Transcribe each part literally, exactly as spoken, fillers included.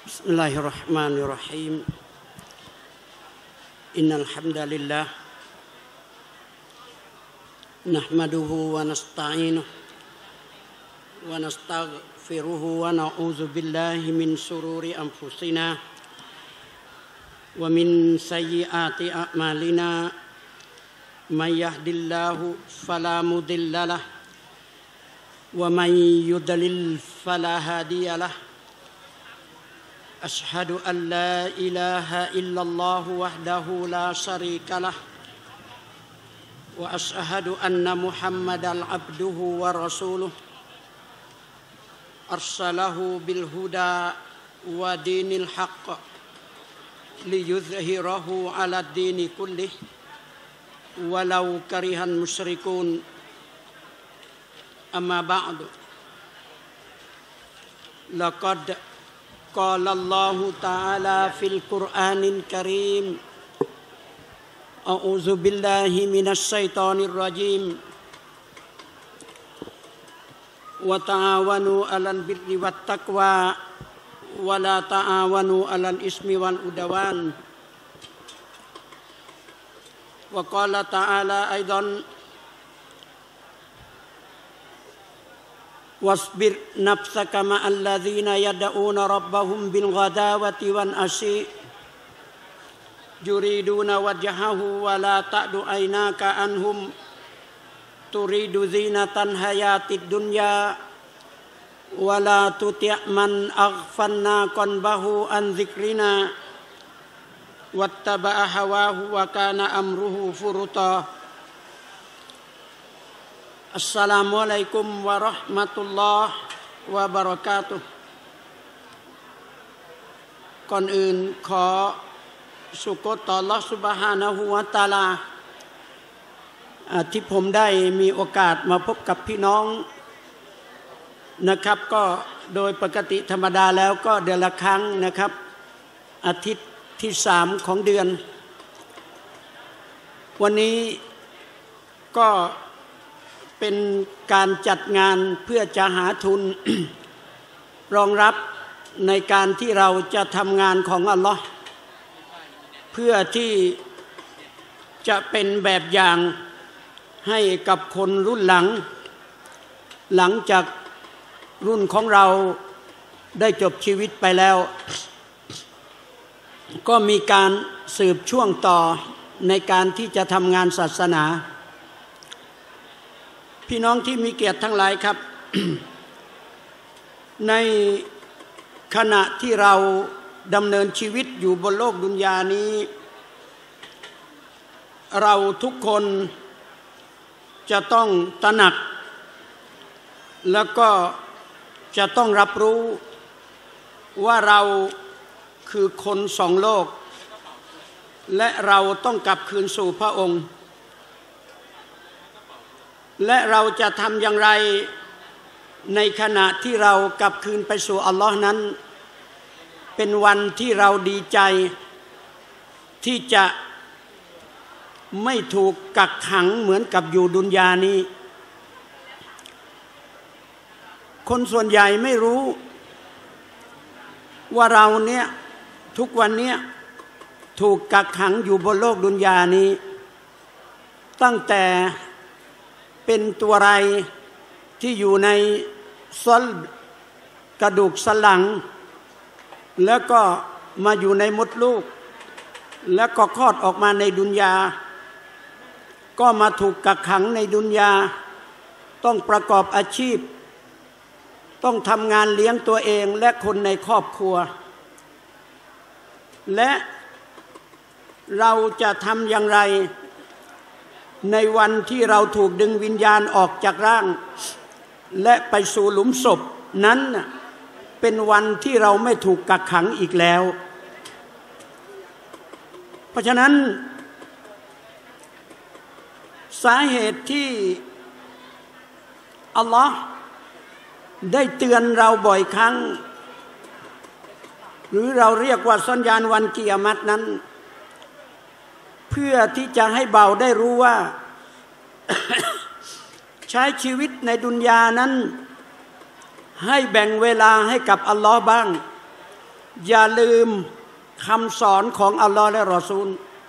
بسم الله الرحمن الرحيم إن الحمد لله نحمده ونستعينه ونستغفره ونعوذ بالله من شرور أنفسنا ومن سيئات أعمالنا من يهد الله فلا مضل له ومن يضلل فلا هادي له أشهد أن لا إله إلا الله وحده لا شريك له وأشهد أن محمدا عبده ورسوله أرسله بالهدى ودين الحق ليظهره على الدين كله ولو كره المشركون أما بعد لقد قال الله تعالى في القرآن الكريم أعوذ بالله من الشيطان الرجيم وتعاونوا على البر والتقوى ولا تعاونوا على الإثم والعدوان وقال تعالى أيضا واصبر نفسك مع الذين يدعون ربهم بالغداوة والعشي يريدون وجهه ولا تعد عيناك عنهم تريد زينة الحياة الدنيا ولا تطع من أغفلنا قلبه عن ذكرنا واتبع هواه وكان أمره فرطاอัสสลามุอะลัยกุมวะเราะห์มะตุลลอฮ์วะบะเราะกาตุฮ์ก่อนอื่นขอสุกรต่ออัลเลาะห์ซุบฮานะฮูวะตะอาลาที่ผมได้มีโอกาสมาพบกับพี่น้องนะครับก็โดยปกติธรรมดาแล้วก็เดือนละครั้งนะครับอาทิตย์ที่สามของเดือนวันนี้ก็เป็นการจัดงานเพื่อจะหาทุน รองรับในการที่เราจะทำงานของอัลลอฮ์เพื่อที่จะเป็นแบบอย่างให้กับคนรุ่นหลังหลังจากรุ่นของเราได้จบชีวิตไปแล้วก็มีการสืบช่วงต่อในการที่จะทำงานศาสนาพี่น้องที่มีเกียรติทั้งหลายครับ ในขณะที่เราดำเนินชีวิตอยู่บนโลกดุนยานี้เราทุกคนจะต้องตระหนักแล้วก็จะต้องรับรู้ว่าเราคือคนสองโลกและเราต้องกลับคืนสู่พระองค์และเราจะทำอย่างไรในขณะที่เรากลับคืนไปสู่อัลลอฮ์นั้นเป็นวันที่เราดีใจที่จะไม่ถูกกักขังเหมือนกับอยู่ดุนยานี้คนส่วนใหญ่ไม่รู้ว่าเราเนี่ยทุกวันเนี้ยถูกกักขังอยู่บนโลกดุนยานี้ตั้งแต่เป็นตัวไรที่อยู่ในซอลกระดูกสันหลังแล้วก็มาอยู่ในมดลูกแล้วก็คลอดออกมาในดุนยาก็มาถูกกักขังในดุนยาต้องประกอบอาชีพต้องทำงานเลี้ยงตัวเองและคนในครอบครัวและเราจะทำอย่างไรในวันที่เราถูกดึงวิญญาณออกจากร่างและไปสู่หลุมศพนั้นเป็นวันที่เราไม่ถูกกักขังอีกแล้วเพราะฉะนั้นสาเหตุที่อัลลอฮ์ได้เตือนเราบ่อยครั้งหรือเราเรียกว่าสัญญาณวันกิยามะฮ์นั้นเพื่อที่จะให้เบาได้รู้ว่า ใช้ชีวิตในดุนยานั้น ให้แบ่งเวลาให้กับอัลลอฮ์บ้างอย่าลืมคำสอนของอัลลอฮ์และรอซูล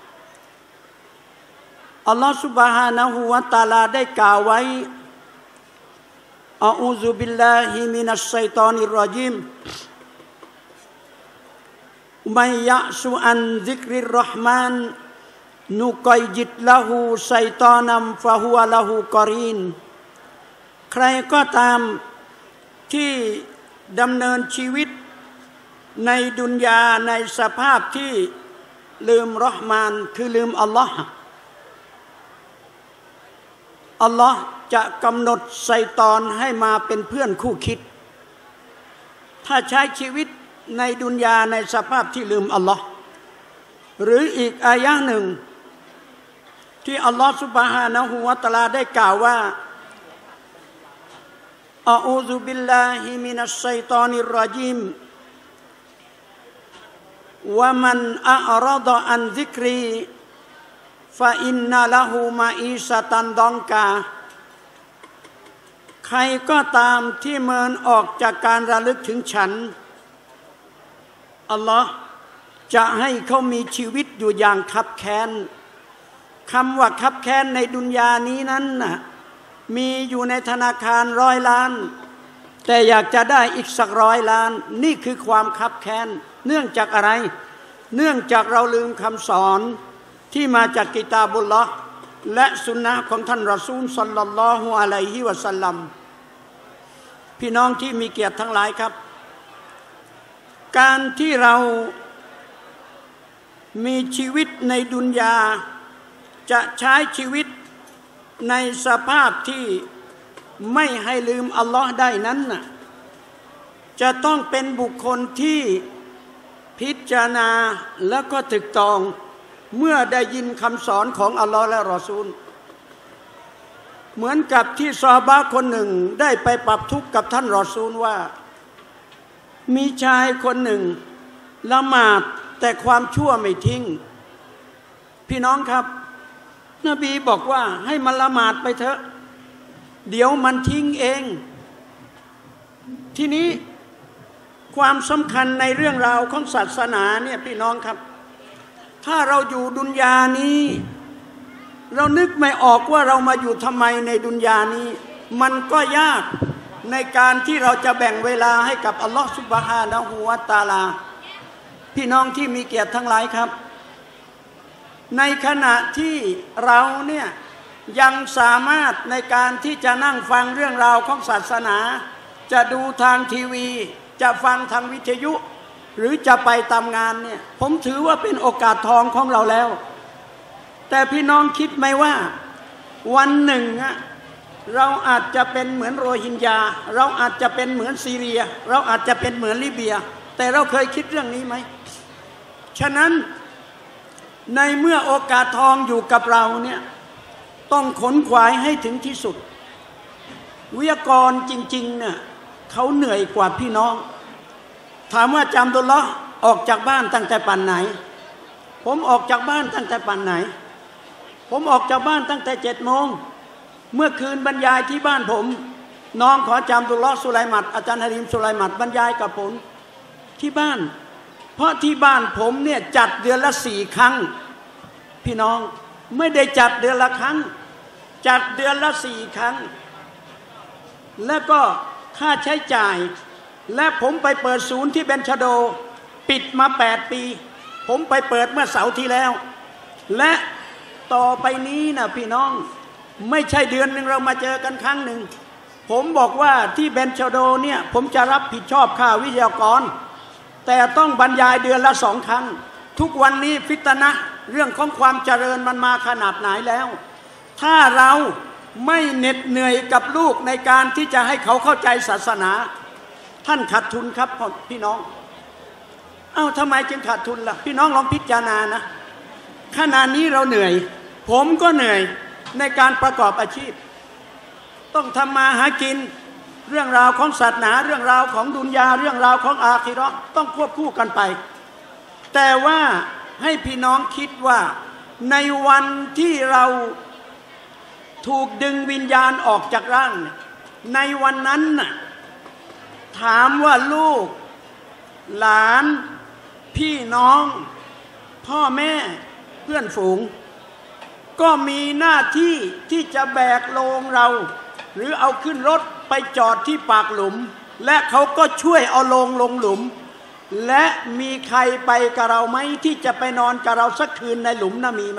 อัลลอฮ์ซุบฮานะฮูวะตะอาลาได้กล่าวไว้อะอูซุบิลลาฮิมินัชชัยฏอนิรรอญีมมัยยะซุอันซิกริรเราะห์มานนุกัยยิดละฮูชัยฏอนัมฟะฮุวะละฮูกอรีนใครก็ตามที่ดำเนินชีวิตในดุนยาในสภาพที่ลืมเราะห์มานคือลืมอัลลอฮ์อัลลอฮ์จะกำหนดชัยฏอนให้มาเป็นเพื่อนคู่คิดถ้าใช้ชีวิตในดุนยาในสภาพที่ลืมอัลลอฮ์หรืออีกอายะหนึ่งที่อัลลอฮ์ซุบฮานะฮูวะตะอาลาได้กล่าวว่าอะอูซุบิลลาฮิมินัชชัยฏอนิรรอญีมวะมันอะอรฎออันซิกรีฟะอินนะละฮูมาอีชะตันดองกาใครก็ตามที่เมินออกจากการระลึกถึงฉันอัลลอฮ์จะให้เขามีชีวิตอยู่อย่างคับแค้นคำว่าคับแค้นในดุนยานี้นั้นน่ะมีอยู่ในธนาคารร้อยล้านแต่อยากจะได้อีกสักร้อยล้านนี่คือความคับแค้นเนื่องจากอะไรเนื่องจากเราลืมคำสอนที่มาจากกิตาบุลลอฮ์และสุนนะของท่านรอซูลศ็อลลัลลอฮุอะลัยฮิวะซัลลัมพี่น้องที่มีเกียรติทั้งหลายครับการที่เรามีชีวิตในดุนยาจะใช้ชีวิตในสภาพที่ไม่ให้ลืมอัลลอฮ์ได้นั้นน่ะจะต้องเป็นบุคคลที่พิจารณาแล้วก็ตรึกตรองเมื่อได้ยินคำสอนของอัลลอฮ์และรอซูลเหมือนกับที่ซอฮาบะห์คนหนึ่งได้ไปปรับทุกข์กับท่านรอซูลว่ามีชายคนหนึ่งละหมาดแต่ความชั่วไม่ทิ้งพี่น้องครับนบีบอกว่าให้มันละหมาดไปเถอะเดี๋ยวมันทิ้งเองทีนี้ความสำคัญในเรื่องราวของศาสนาเนี่ยพี่น้องครับถ้าเราอยู่ดุนยานี้เรานึกไม่ออกว่าเรามาอยู่ทำไมในดุนยานี้มันก็ยากในการที่เราจะแบ่งเวลาให้กับอัลลอฮฺซุบฮานะฮูวะตะอาลาพี่น้องที่มีเกียรติทั้งหลายครับในขณะที่เราเนี่ยยังสามารถในการที่จะนั่งฟังเรื่องราวของศาสนาจะดูทางทีวีจะฟังทางวิทยุหรือจะไปตามงานเนี่ยผมถือว่าเป็นโอกาสทองของเราแล้วแต่พี่น้องคิดไหมว่าวันหนึ่งอะเราอาจจะเป็นเหมือนโรฮิงญาเราอาจจะเป็นเหมือนซีเรียเราอาจจะเป็นเหมือนลิเบียแต่เราเคยคิดเรื่องนี้ไหมฉะนั้นในเมื่อโอกาสทองอยู่กับเราเนี่ยต้องขนขวายให้ถึงที่สุดวิทยากรจริงๆเนี่ยเขาเหนื่อยกว่าพี่น้องถามว่าจำดุลลอฮ์ออกจากบ้านตั้งแต่ปันไหนผมออกจากบ้านตั้งแต่ปันไหนผมออกจากบ้านตั้งแต่เจ็ดโมงเมื่อคืนบรรยายที่บ้านผมน้องขอจำดุลลอฮ์สุไลมัดอาจารย์ฮาริมสุไลมัดบรรยายกับผมที่บ้านเพราะที่บ้านผมเนี่ยจัดเดือนละสี่ครั้งพี่น้องไม่ได้จัดเดือนละครั้งจัดเดือนละสี่ครั้งแล้วก็ค่าใช้จ่ายและผมไปเปิดศูนย์ที่เบนชาโดปิดมาแปดปีผมไปเปิดเมื่อเสาร์ที่แล้วและต่อไปนี้นะพี่น้องไม่ใช่เดือนหนึ่งเรามาเจอกันครั้งหนึ่งผมบอกว่าที่เบนชาโดเนี่ยผมจะรับผิดชอบค่าวิทยากรแต่ต้องบรรยายเดือนละสองครั้งทุกวันนี้ฟิตนะห์เรื่องของความเจริญมันมาขนาดไหนแล้วถ้าเราไม่เหน็ดเหนื่อยกับลูกในการที่จะให้เขาเข้าใจศาสนาท่านขาดทุนครับพี่น้องเอ้าทำไมจึงขาดทุนล่ะพี่น้องลองพิจารณานะขณะนี้เราเหนื่อยผมก็เหนื่อยในการประกอบอาชีพต้องทำมาหากินเรื่องราวของศาสนาเรื่องราวของดุนยาเรื่องราวของอาคิเราะห์ต้องควบคู่กันไปแต่ว่าให้พี่น้องคิดว่าในวันที่เราถูกดึงวิญญาณออกจากร่างในวันนั้นน่ะถามว่าลูกหลานพี่น้องพ่อแม่เพื่อนฝูงก็มีหน้าที่ที่จะแบกโลงเราหรือเอาขึ้นรถไปจอดที่ปากหลุมและเขาก็ช่วยเอาโลงลงหลุมและมีใครไปกับเราไหมที่จะไปนอนกับเราสักคืนในหลุมน่ะมีไหม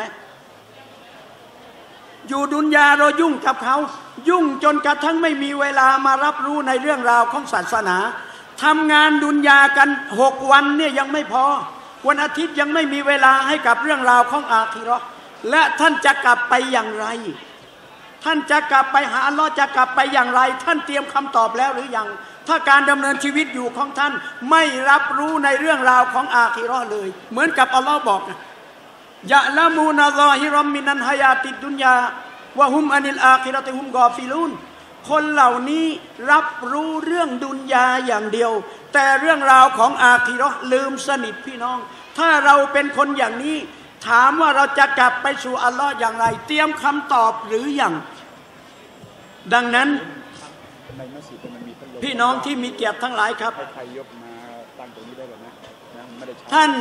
อยู่ดุนยาเรายุ่งกับเขายุ่งจนกระทั่งไม่มีเวลามารับรู้ในเรื่องราวของศาสนาทำงานดุนยากันหกวันเนี่ยยังไม่พอวันอาทิตย์ยังไม่มีเวลาให้กับเรื่องราวของอาคิเราะห์และท่านจะกลับไปอย่างไรท่านจะกลับไปหาอัลลอฮ์จะกลับไปอย่างไรท่านเตรียมคำตอบแล้วหรือยังถ้าการดำเนินชีวิตอยู่ของท่านไม่รับรู้ในเรื่องราวของอาคิเราะห์เลยเหมือนกับอัลลอฮ์บอกนะยะละมูนะซอฮิรัมมินันฮายาติดดุนยาวะฮุมอานิลอาคิเราะติฮุมกอฟิลูนคนเหล่านี้รับรู้เรื่องดุนยาอย่างเดียวแต่เรื่องราวของอาคิเราะห์ลืมสนิทพี่น้องถ้าเราเป็นคนอย่างนี้ถามว่าเราจะกลับไปสู่อัลลอฮ์อย่างไรเตรียมคำตอบหรือยังดังนั้นพี่น้องที่มีเกียรติทั้งหลายครับท่าน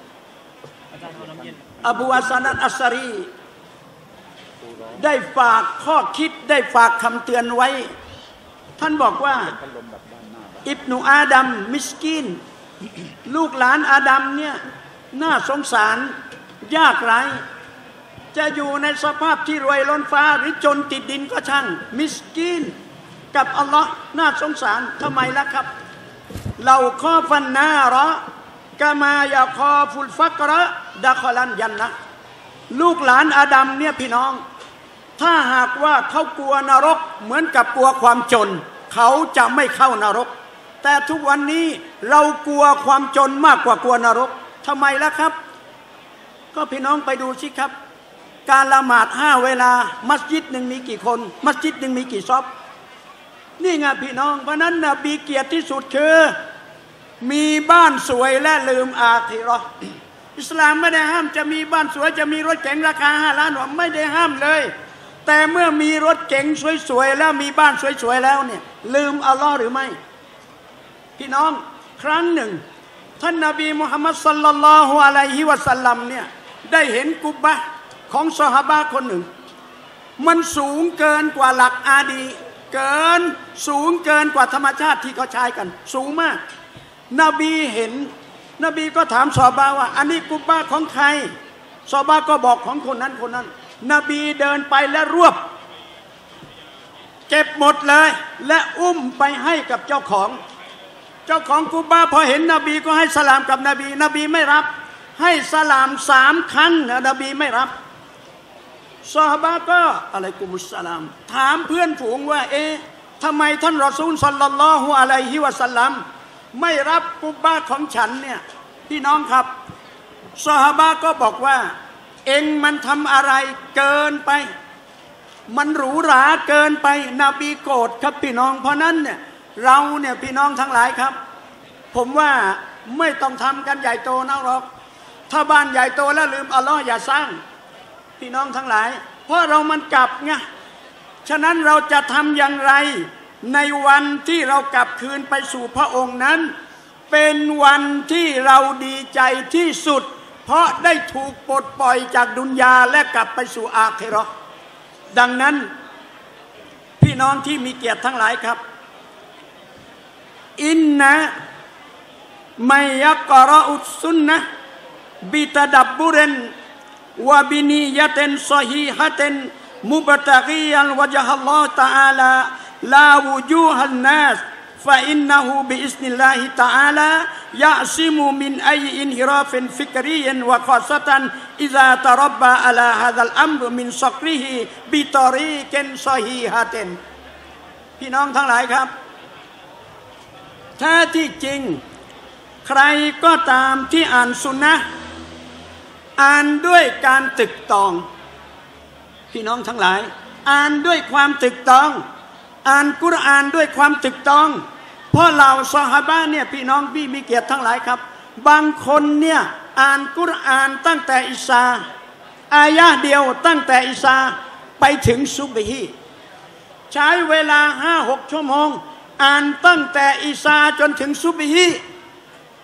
อบูอัสซานัตอัสซารีได้ฝากข้อคิดได้ฝากคำเตือนไว้ท่านบอกว่าอิบนุอาดัมมิสกินลูกหลานอาดัมเนี่ยน่าสงสารยากไร้จะอยู่ในสภาพที่รวยล้นฟ้าหรือจนติดดินก็ช่างมิสกินกับอัลลอฮ์น่าสงสารทำไมล่ะครับเราขอฟันนาระกามายาคอฟุลฟักระดะคอลันยันนะลูกหลานอาดัมเนี่ยพี่น้องถ้าหากว่าเขากลัวนรกเหมือนกับกลัวความจนเขาจะไม่เข้านรกแต่ทุกวันนี้เรากลัวความจนมากกว่ากลัวนรกทำไมล่ะครับก็พี่น้องไปดูสิครับการละหมาดห้าเวลามัสยิดหนึ่งมีกี่คนมัสยิดหนึ่งมีกี่ซอฟนี่ไงพี่น้องเพราะนั้นนบีเกียรติที่สุดคือมีบ้านสวยและลืมอาคิเราะห์อิสลามไม่ได้ห้ามจะมีบ้านสวยจะมีรถเก๋งราคาห้าล้านไม่ได้ห้ามเลยแต่เมื่อมีรถเก๋งสวยๆแล้วมีบ้านสวยๆแล้วเนี่ยลืมอัลลอฮ์หรือไม่พี่น้องครั้งหนึ่งท่านนบีมุฮัมมัดศ็อลลัลลอฮุอะลัยฮิวะซัลลัมเนี่ยได้เห็นกุบบะห์ของซอฮาบะห์คนหนึ่งมันสูงเกินกว่าหลักอาดีเกินสูงเกินกว่าธรรมชาติที่เขาใช้กันสูงมากนบีเห็นนบีก็ถามซอฮาบะห์ว่าอันนี้กุบบะห์ของใครซอฮาบะห์ก็บอกของคนนั้นคนนั้นนบีเดินไปและรวบเก็บหมดเลยและอุ้มไปให้กับเจ้าของเจ้าของกุบบะห์พอเห็นนบีก็ให้สลามกับนบีนบีไม่รับให้สลามสามครั้งนบีไม่รับซอฮาบะห์ก็อะลัยกุมุสสลามถามเพื่อนฝูงว่าเอ๊ะทำไมท่านรอซูลศ็อลลัลลอฮุอะลัยฮิวะซัลลัมไม่รับกุบบะห์ของฉันเนี่ยพี่น้องครับซอฮาบะห์ก็บอกว่าเองมันทำอะไรเกินไปมันหรูหราเกินไปนบีโกรธครับพี่น้องเพราะนั้นเนี่ยเราเนี่ยพี่น้องทั้งหลายครับผมว่าไม่ต้องทำกันใหญ่โตนะหรอกถ้าบ้านใหญ่โตแล้วลืมอัลลอฮ์อย่าสร้างพี่น้องทั้งหลายเพราะเรามันกลับไงฉะนั้นเราจะทำอย่างไรในวันที่เรากลับคืนไปสู่พระองค์นั้นเป็นวันที่เราดีใจที่สุดเพราะได้ถูกปลดปล่อยจากดุนยาและกลับไปสู่อาคิเราะห์ดังนั้นพี่น้องที่มีเกียรติทั้งหลายครับอินนะมัยยักรออุสซุนนะบิตะดับบุรนวะบินียะตันซอฮีฮะตันมุบตะกียันวะญะฮัลลอฮุตะอาลาลาวุจูฮันนัสفإنه بإذن الله تعالى يعصم من أي انحراف فكري وخاصة إذا تربى على هذا الأمر من صقره بطريق صحيحة พี่น้องทั้งหลายครับแท้ที่จริงใครก็ตามที่อ่านสุนนะห์อ่านด้วยการตึกตองพี่น้องทั้งหลายอ่านด้วยความตึกตองอ่านกุรอานด้วยความตึกต้องเพราะเหล่าซอฮาบะห์เนี่ยพี่น้องพี่มีเกียรติทั้งหลายครับบางคนเนี่ยอ่านกุรอานตั้งแต่อิสาอายะเดียวตั้งแต่อิสาไปถึงซุบฮีใช้เวลาห้าหกชั่วโมงอ่านตั้งแต่อิสาจนถึงซุบฮี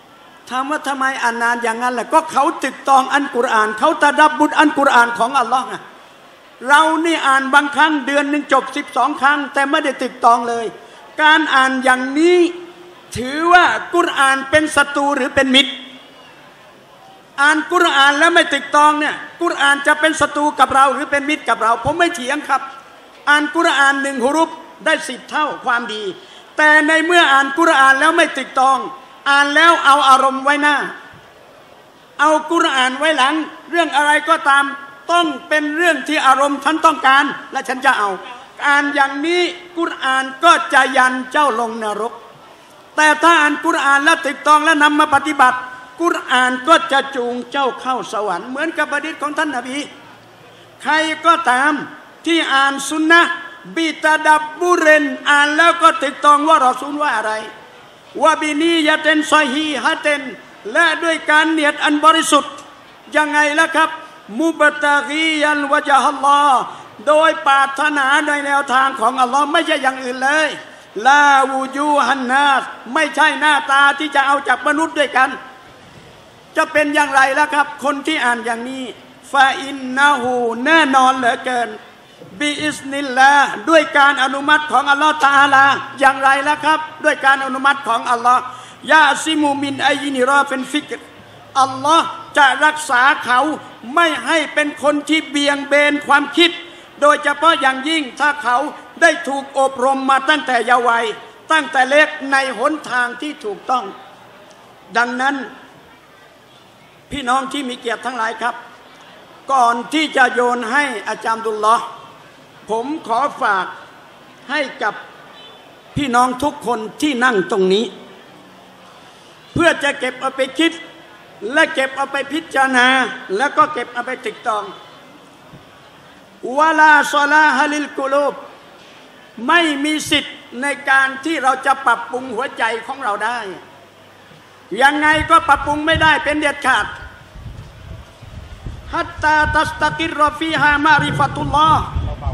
ถามว่าทำไมอ่านนานอย่างนั้นแหละก็เขาตึกตองอัลกุรอานเขาตะดับบุตอัลกุรอานของอัลลอฮ์นะเรานี่อ่านบางครั้งเดือนหนึ่งจบสิบสองครั้งแต่ไม่ได้ตึกตองเลยการอ่านอย่างนี้ถือว่ากุรอานเป็นศัตรูหรือเป็นมิตรอ่านกุรอานแล้วไม่ตึกตองเนี่ยกุรอานจะเป็นศัตรูกับเราหรือเป็นมิตรกับเราผมไม่เถียงครับอ่านกุรอานหนึ่งฮุรุฟได้สิบเท่าความดีแต่ในเมื่ออ่านกุรอานแล้วไม่ตึกตองอ่านแล้วเอาอารมณ์ไว้หน้าเอากุรอานไว้หลังเรื่องอะไรก็ตามต้องเป็นเรื่องที่อารมณ์ฉันต้องการและฉันจะเอาอ่านอย่างนี้กุรอานก็จะยันเจ้าลงนรกแต่ถ้าอ่านกุรอานแล้วตึกตองและนำมาปฏิบัติกุรอานก็จะจูงเจ้าเข้าสวรรค์เหมือนกับบัดของท่านนบีใครก็ตามที่อ่านสุนนะบิตาดับบุเรนอ่านแล้วก็ตึกตองว่ารอซูลว่าอะไรว่าบินียะเตนซอฮีฮะเตนและด้วยการเนียดอันบริสุทธิ์ยังไงล่ะครับมุบตะกียันวะจฮัลลอฮ์โดยปรารถนาในแนวทางของอัลลอฮ์ไม่ใช่อย่างอื่นเลยลาวูจูฮันนาสไม่ใช่หน้าตาที่จะเอาจากมนุษย์ด้วยกันจะเป็นอย่างไรล่ะครับคนที่อ่านอย่างนี้ฟาอินนะฮูแน่นอนเหลือเกินบิอิสนิลลาด้วยการอนุมัติของอัลลอฮ์ตะอาลาอย่างไรล่ะครับด้วยการอนุมัติของอัลลอฮ์ยาซิมูมินอัยนิรอเป็นฟิกรอัลลอฮ์จะรักษาเขาไม่ให้เป็นคนที่เบี่ยงเบนความคิดโดยเฉพาะอย่างยิ่งถ้าเขาได้ถูกอบรมมาตั้งแต่เยาว์วัยตั้งแต่เล็กในหนทางที่ถูกต้องดังนั้นพี่น้องที่มีเกียรติทั้งหลายครับก่อนที่จะโยนให้อาจารย์ดุลลอฮ์ผมขอฝากให้กับพี่น้องทุกคนที่นั่งตรงนี้เพื่อจะเก็บเอาไปคิดและเก็บเอาไปพิจารณาแล้วก็เก็บเอาไปตึกตองวะลาซอลาฮะลิลกุลูบไม่มีสิทธิ์ในการที่เราจะปรับปรุงหัวใจของเราได้ยังไงก็ปรับปรุงไม่ได้เป็นเด็ดขาดฮัตตาตัสตะกิรฟีฮามาริฟะตุลลอฮ์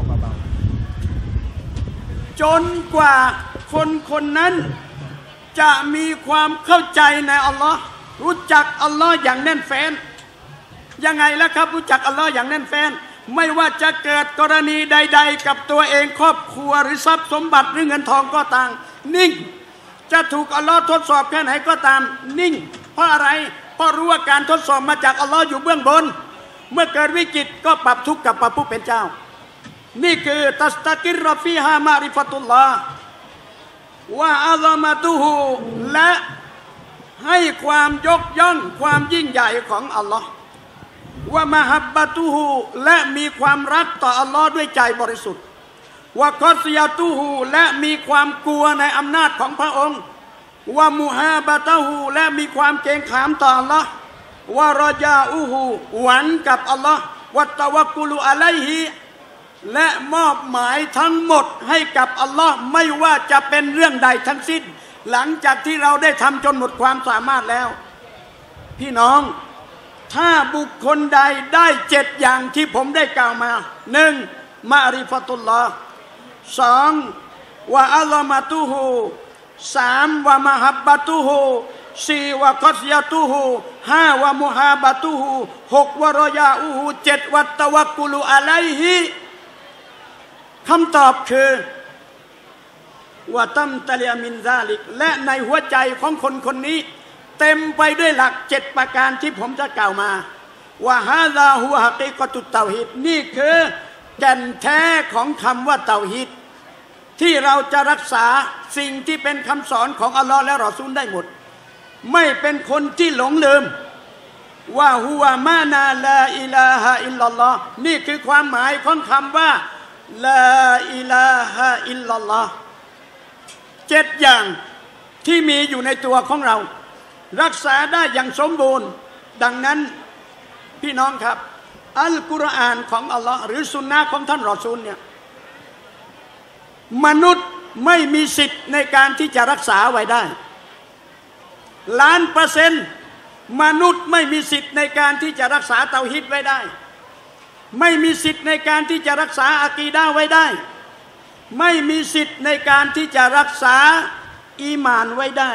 จนกว่าคนคนนั้นจะมีความเข้าใจในอัลลอฮ์รู้จักอัลลอฮ์อย่างแน่นแฟ้นยังไงล่ะครับรู้จักอัลลอฮ์อย่างแน่นแฟ้นไม่ว่าจะเกิดกรณีใดๆกับตัวเองครอบครัวหรือทรัพย์สมบัติหรือเงินทองก็ตามนิ่งจะถูกอัลลอฮ์ทดสอบแค่ไหนก็ตามนิ่งเพราะอะไรเพราะรู้ว่าการทดสอบมาจากอัลลอฮ์อยู่เบื้องบนเมื่อเกิดวิกฤตก็ปรับทุกข์กับพระผู้เป็นเจ้านี่คือตัสตะกิรฟีฮามาริฟะตุลลอฮ์ว่าอัลมาตุฮูและให้ความยกย่องความยิ่งใหญ่ของอัลลอฮ์ว่ามหับบะตุฮูและมีความรักต่ออัลลอฮ์ด้วยใจบริสุทธิ์ว่าคอสยาตุฮูและมีความกลัวในอำนาจของพระองค์ว่ามุฮาบะตะฮูและมีความเกรงขามต่ออัลลอฮ์ว่ารอญาอูฮูหวังกับอัลลอฮ์วัตตะวักกุลุอะลัยฮิและมอบหมายทั้งหมดให้กับอัลลอฮ์ไม่ว่าจะเป็นเรื่องใดทั้งสิ้นหลังจากที่เราได้ทำจนหมดความสามารถแล้วพี่น้องถ้าบุคคลใดได้เจ็ดอย่างที่ผมได้กล่าวมาหนึ่งมาริฟะตุลลอฮ์สองวะอัลลอมาตุฮูสามวะมะฮับบะตุฮูสี่วะกอสยาตุฮูห้าวะมุฮาบะตุฮูหกวะรอยาอูฮูเจ็ดวัตตะวักกุลุอะลัยฮิคำตอบคือว่าตัมตะลียมินซาลิกและในหัวใจของคนคนนี้เต็มไปด้วยหลักเจ็ดประการที่ผมจะกล่าวมาว่าฮาซาฮุฮะกีกะตุตเตาฮีดนี่คือแก่นแท้ของคำว่าเตาฮีดที่เราจะรักษาสิ่งที่เป็นคำสอนของอัลลอฮ์และรอซูลได้หมดไม่เป็นคนที่หลงลืมว่าฮุวะมานาลาอิลาฮะอิลลัลลอฮ์นี่คือความหมายของคำว่าลาอิลาฮะอิลลัลลอฮ์เจ็ดอย่างที่มีอยู่ในตัวของเรารักษาได้อย่างสมบูรณ์ดังนั้นพี่น้องครับอัลกุรอานของอัลลอฮ์หรือสุนนะของท่านรอซูลเนี่ยมนุษย์ไม่มีสิทธิ์ในการที่จะรักษาไว้ได้ล้านเปอร์เซ็นต์มนุษย์ไม่มีสิทธิ์ในการที่จะรักษาเตาฮีดไว้ได้ไม่มีสิทธิ์ในการที่จะรักษาอะกีดะห์ไว้ได้ไม่มีสิทธิ์ในการที่จะรักษาอีหม่านไว้ได้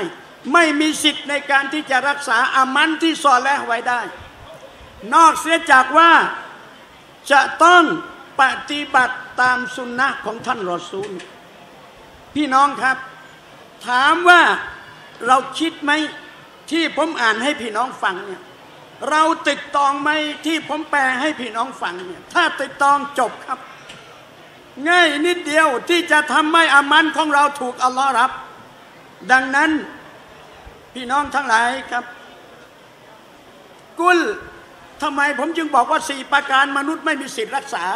ไม่มีสิทธิ์ในการที่จะรักษาอามันที่ซอเลห์ไว้ได้นอกเสียจากว่าจะต้องปฏิบัติตามสุนนะของท่านรอซูลพี่น้องครับถามว่าเราคิดไหมที่ผมอ่านให้พี่น้องฟังเนี่ยเราติดตองไหมที่ผมแปลให้พี่น้องฟังเนี่ยถ้าติดตองจบครับง่ายนิดเดียวที่จะทำให้อามันของเราถูกอัลลอฮ์รับดังนั้นพี่น้องทั้งหลายครับกุลทำไมผมจึงบอกว่าสี่ประการมนุษย์ไม่มีสิทธิ์รักษา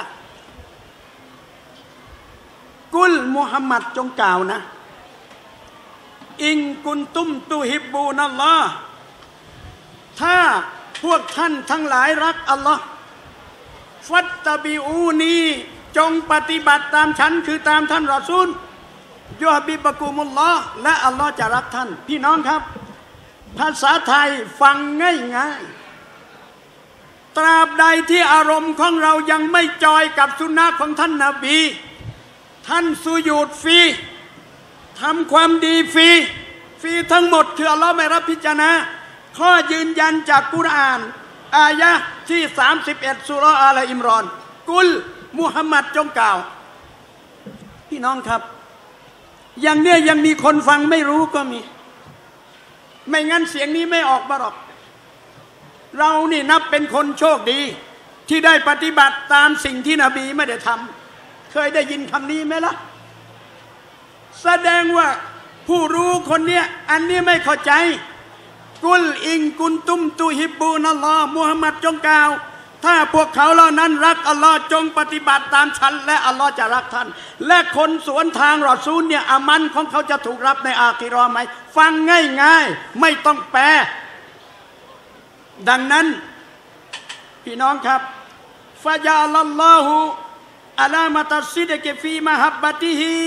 กุลมุฮัมมัดจงกล่าวนะอิงกุนตุมตุฮิบบูนัลลอฮ์ถ้าพวกท่านทั้งหลายรักอัลลอฮ์ฟัตตะบิอูนีจงปฏิบัติตามฉันคือตามท่านรอซูลยอบิบะกุมุลลอฮ์และอัลลอฮ์จะรักท่านพี่น้องครับภาษาไทยฟังง่ายๆตราบใดที่อารมณ์ของเรายังไม่จอยกับสุนนะของท่านนบีท่านสุญูดฟรีทำความดีฟรีฟรีทั้งหมดคืออัลลอฮ์ไม่รับพิจารณาข้อยืนยันจากกุรอานอายะที่สามสิบเอ็ดสุเราะห์อาลอิมรอนกุลมุฮัมมัดจงกล่าวพี่น้องครับอย่างเนี้ยยังมีคนฟังไม่รู้ก็มีไม่งั้นเสียงนี้ไม่ออกมาหรอกเรานี่นับเป็นคนโชคดีที่ได้ปฏิบัติตามสิ่งที่นบีไม่ได้ทำเคยได้ยินคำนี้ไหมล่ะแสดงว่าผู้รู้คนเนี้ยอันนี้ไม่เข้าใจกุลอิงกุนตุมตุฮิบบูนัลลอฮ์มุฮัมมัดจงกล่าวถ้าพวกเขาเหล่านั้นรักอัลลอฮ์จงปฏิบัติตามฉันและอัลลอฮ์จะรักท่านและคนสวนทางรอซูลเนี่ยอามันของเขาจะถูกรับในอาคิเราะห์ไหมฟังง่ายๆไม่ต้องแปลดังนั้นพี่น้องครับฟะญะลัลลอฮุอะลามะตัสซิดกิฟีมะฮับบะติฮิ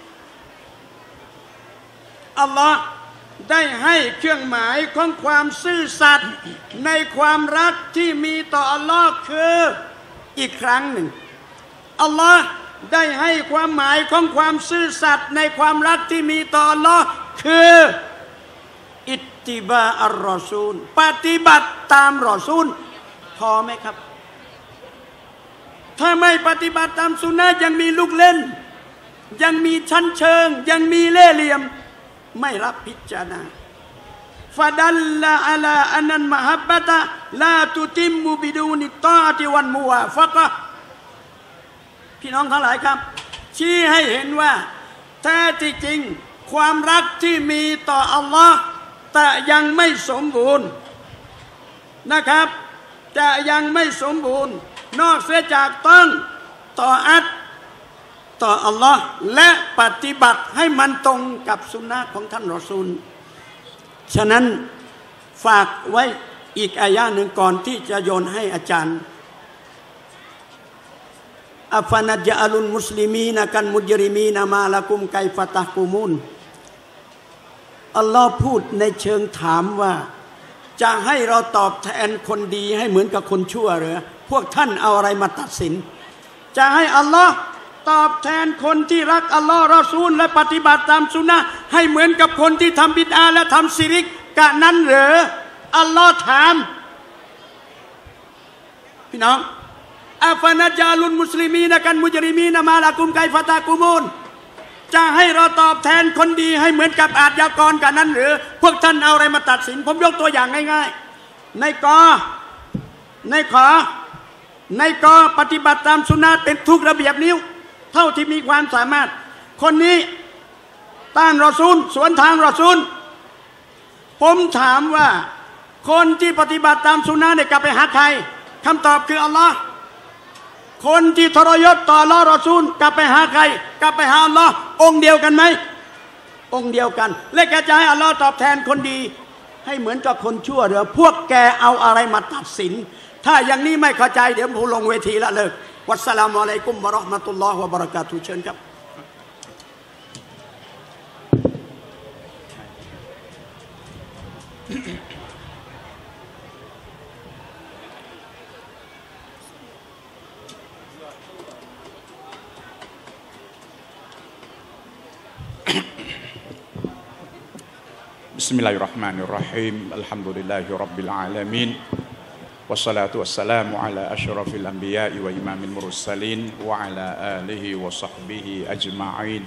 อัลลอฮ์ได้ให้เครื่องหมายของความซื่อสัตย์ในความรักที่มีต่ออัลลอฮ์คืออีกครั้งหนึ่งอัลลอฮ์ได้ให้ความหมายของความซื่อสัตย์ในความรักที่มีต่ออัลลอฮ์คืออิตติบาอัลรอซูลปฏิบัติตามรอซูลพอไหมครับถ้าไม่ปฏิบัติตามสุนนะยังมีลูกเล่นยังมีชั้นเชิงยังมีเล่ห์เหลี่ยมไม่รับพิจารณาฟาดัลลาอัลาอันนันมะฮับบะตะลาตุติมมุบิดูนิตอติวันมุวาฟะกะพี่น้องทั้งหลายครับชี้ให้เห็นว่าแท้ที่จริงความรักที่มีต่ออัลลอฮ์แต่ยังไม่สมบูรณ์นะครับแต่ยังไม่สมบูรณ์นอกเสียจากต้องต่ออัตต่ออัลลอฮ์และปฏิบัติให้มันตรงกับสุนนะของท่านรอซูลฉะนั้นฝากไว้อีกอายะหนึ่งก่อนที่จะโยนให้อาจารย์อัฟนัจญะลุลมุสลิมีนะกันมุจริมีนะมาละกุมไกฟะตะกุมุนอัลลอฮ์พูดในเชิงถามว่าจะให้เราตอบแทนคนดีให้เหมือนกับคนชั่วหรือพวกท่านเอาอะไรมาตัดสินจะให้อัลลอฮ์ตอบแทนคนที่รักอัลลอฮ์รอซูลและปฏิบัติตามสุนนะให้เหมือนกับคนที่ทำบิดอาและทำซิริกกะนั้นหรืออัลลอฮ์ถามพี่น้องอัฟนัจญะลุลมุสลิมีนะกันมุจริมีนะมาละกุมไกฟะตะกุมุนจะให้เราตอบแทนคนดีให้เหมือนกับอาชญากรกันนั้นหรือพวกท่านเอาอะไรมาตัดสินผมยกตัวอย่างง่ายๆในกอในขอในกอปฏิบัติตามสุนนะเป็นทุกระเบียบนิ้วเท่าที่มีความสามารถคนนี้ต้านรอซูลสวนทางรอซูลผมถามว่าคนที่ปฏิบัติตามสุนนะเนี่ยกลับไปหาใครคำตอบคืออัลลอฮ์คนที่ทรยศต่ออัลลอฮ์รอซูลกลับไปหาใครกลับไปหาอัลลอฮ์องค์เดียวกันไหมองค์เดียวกันและแกจะให้อัลลอฮ์ตอบแทนคนดีให้เหมือนกับคนชั่วหรือพวกแกเอาอะไรมาตัดสินถ้าอย่างนี้ไม่เข้าใจเดี๋ยวผมลงเวทีละเลิกวัสสลามุอะลัยกุมวะเราะห์มะตุลลอฮ์วะบะเราะกาตุฮ์เชิญครับ بسم Bismillahirrahmanirrahim. Alhamdulillahi rabbil alamin. Wassalatu wassalamu ala asyrafil anbiya'i wa imamil mursalin wa ala alihi wa sahbihi ajma'in.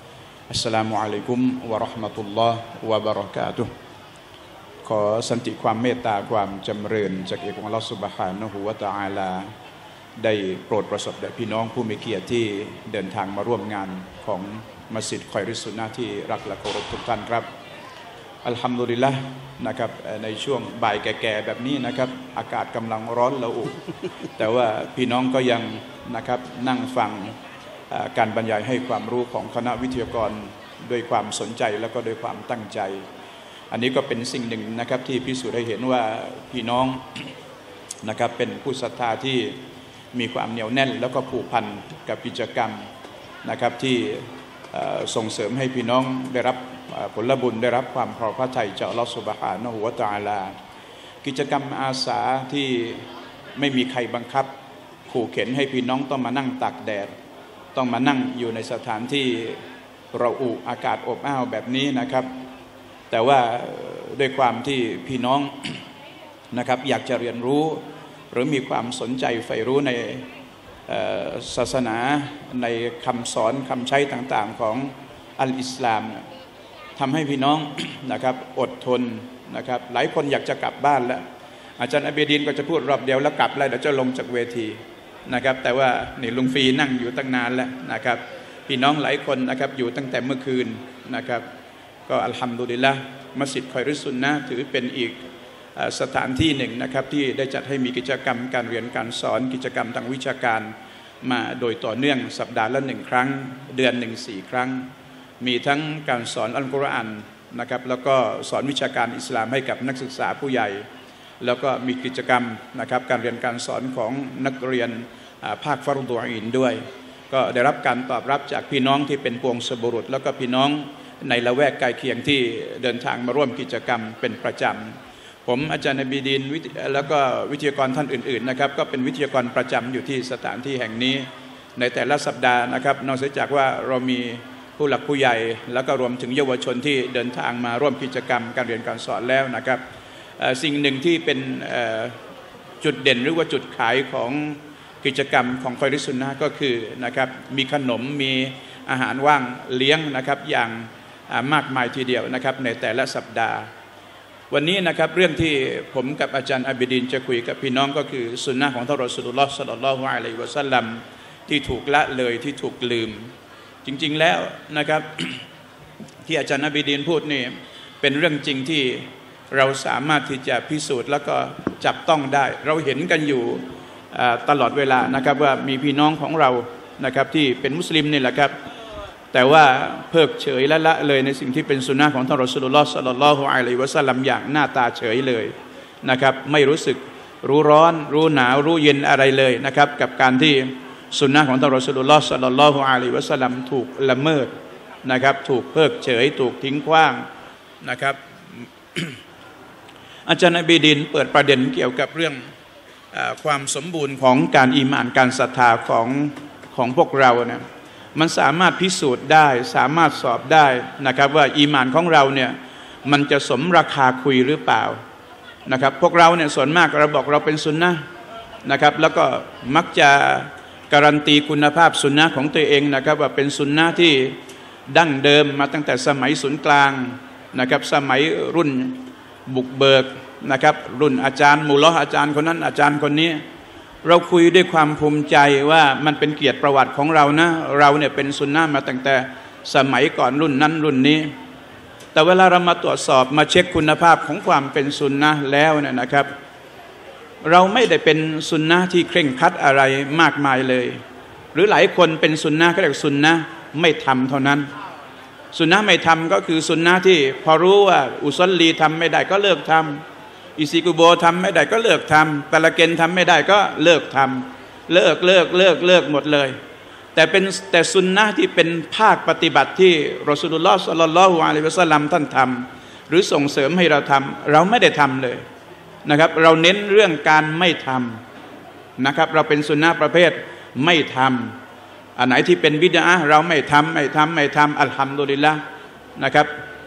Assalamualaikum warahmatullahi wabarakatuh.ขอสันติความเมตตาความจำเริญจากเอกของอัลเลาะห์ซุบฮานะฮูวะตะอาลาได้โปรดประสบแด่พี่น้องผู้มีเกียรติที่เดินทางมาร่วมงานของมัสยิดคอยริสุนนะที่รักและเคารพทุกท่านครับอัลฮัมดุลิลละห์นะครับในช่วงบ่ายแก่ๆแบบนี้นะครับอากาศกำลังร้อนระอุ แต่ว่าพี่น้องก็ยังนะครับนั่งฟังการบรรยายให้ความรู้ของคณะวิทยากรด้วยความสนใจแล้วก็ด้วยความตั้งใจอันนี้ก็เป็นสิ่งหนึ่งนะครับที่พิสูจน์ให้เห็นว่าพี่น้องนะครับเป็นผู้ศรัทธาที่มีความเหนียวแน่นแล้วก็ผูกพันกับกิจกรรมนะครับที่ส่งเสริมให้พี่น้องได้รับผลบุญได้รับความพอพระทัยจากอัลเลาะห์ซุบฮานะฮูวะตะอาลากิจกรรมอาสาที่ไม่มีใครบังคับขู่เข็นให้พี่น้องต้องมานั่งตากแดดต้องมานั่งอยู่ในสถานที่ระอุอากาศอบอ้าวแบบนี้นะครับแต่ว่าด้วยความที่พี่น้องนะครับอยากจะเรียนรู้หรือมีความสนใจใฝ่รู้ในศาสนาในคำสอนคำใช้ต่างๆของอัลอิสลามทำให้พี่น้องนะครับอดทนนะครับหลายคนอยากจะกลับบ้านแล้วอาจารย์อเบดินก็จะพูดรอบเดียวแล้วกลับแล้วเดี๋ยวจะลงจากเวทีนะครับแต่ว่านี่ลุงฟีนั่งอยู่ตั้งนานแล้วนะครับพี่น้องหลายคนนะครับอยู่ตั้งแต่เมื่อคืนนะครับก็อัลฮัมดุลิลละห์มัสยิดคอยริสุนนะถือเป็นอีกสถานที่หนึ่งนะครับที่ได้จัดให้มีกิจกรรมการเรียนการสอนกิจกรรมทางวิชาการมาโดยต่อเนื่องสัปดาห์ละหนึ่งครั้งเดือนหนึ่งสี่ครั้งมีทั้งการสอนอัลกุรอานนะครับแล้วก็สอนวิชาการอิสลามให้กับนักศึกษาผู้ใหญ่แล้วก็มีกิจกรรมนะครับการเรียนการสอนของนักเรียนภาคฟารฎูอีนด้วยก็ได้รับการตอบรับจากพี่น้องที่เป็นพวงสบุรุษแล้วก็พี่น้องในละแวกใกล้เคียงที่เดินทางมาร่วมกิจกรรมเป็นประจำผมอาจารย์นบีดินแล้วก็วิทยากรท่านอื่นๆนะครับก็เป็นวิทยากรประจำอยู่ที่สถานที่แห่งนี้ในแต่ละสัปดาห์นะครับนอกจากว่าเรามีผู้หลักผู้ใหญ่แล้วก็รวมถึงเยาวชนที่เดินทางมาร่วมกิจกรรมการเรียนการสอนแล้วนะครับสิ่งหนึ่งที่เป็นจุดเด่นหรือว่าจุดขายของกิจกรรมของคอยริสุนนะก็คือนะครับมีขนมมีอาหารว่างเลี้ยงนะครับอย่างมากมายทีเดียวนะครับในแต่ละสัปดาห์วันนี้นะครับเรื่องที่ผมกับอาจารย์อับดินจะคุยกับพี่น้องก็คือสุนนะของท่านรอซูลุลลอฮ์ ศ็อลลัลลอฮุอะลัยฮิวะซัลลัมที่ถูกละเลยที่ถูกลืมจริงๆแล้วนะครับ ที่อาจารย์อับดินพูดนี่เป็นเรื่องจริงที่เราสามารถที่จะพิสูจน์แล้วก็จับต้องได้เราเห็นกันอยู่ตลอดเวลานะครับว่ามีพี่น้องของเรานะครับที่เป็นมุสลิมนี่แหละครับแต่ว่าเพิกเฉยและละเลยในสิ่งที่เป็นสุนนะของท่านรอซูลุลลอฮ์ ศ็อลลัลลอฮุอะลัยฮิวะซัลลัมอย่างหน้าตาเฉยเลยนะครับไม่รู้สึกรู้ร้อนรู้หนาวรู้เย็นอะไรเลยนะครับกับการที่สุนนะของท่านรอซูลุลลอฮ์ ศ็อลลัลลอฮุอะลัยฮิวะซัลลัมถูกละเมิดนะครับถูกเพิกเฉยถูกทิ้งขว้างนะครับ อาจารย์นบีดินเปิดประเด็นเกี่ยวกับเรื่องความสมบูรณ์ของการอีหม่านการศรัทธาของของพวกเราเนี่ยมันสามารถพิสูจน์ได้สามารถสอบได้นะครับว่าอีหม่านของเราเนี่ยมันจะสมราคาคุยหรือเปล่านะครับพวกเราเนี่ยส่วนมากเราบอกเราเป็นซุนนะห์นะครับแล้วก็มักจะการันตีคุณภาพซุนนะห์ของตัวเองนะครับว่าเป็นซุนนะห์ที่ดั้งเดิมมาตั้งแต่สมัยศูนย์กลางนะครับสมัยรุ่นบุกเบิกนะครับรุ่นอาจารย์มูลอาจารย์คนนั้นอาจารย์คนนี้เราคุยด้วยความภูมิใจว่ามันเป็นเกียรติประวัติของเรานะเราเนี่ยเป็นซุนนะห์มาตั้งแต่สมัยก่อนรุ่นนั้นรุ่นนี้แต่เวลาเรามาตรวจสอบมาเช็คคุณภาพของความเป็นซุนนะห์แล้วเนี่ยนะครับเราไม่ได้เป็นซุนนะห์ที่เคร่งครัดอะไรมากมายเลยหรือหลายคนเป็นซุนนะห์ก็เรียกซุนนะห์ไม่ทำเท่านั้นซุนนะห์ไม่ทำก็คือซุนนะห์ที่พอรู้ว่าอุซอลลีทำไม่ได้ก็เลิกทำอิซิกุโบทำไม่ได้ก็เลิกทำตะละเกนทำไม่ได้ก็เลิกทำเลิกเลิกเลิกเลิกหมดเลยแต่เป็นแต่ซุนนะห์ที่เป็นภาคปฏิบัติที่รอซูลุลลอฮ์ ศ็อลลัลลอฮุอะลัยฮิวะซัลลัมท่านทำหรือส่งเสริมให้เราทำเราไม่ได้ทำเลยนะครับเราเน้นเรื่องการไม่ทำนะครับเราเป็นซุนนะห์ประเภทไม่ทำอันไหนที่เป็นบิดอะห์เราไม่ทำไม่ทำไม่ทำอัลฮัมดุลิลละห์นะครับ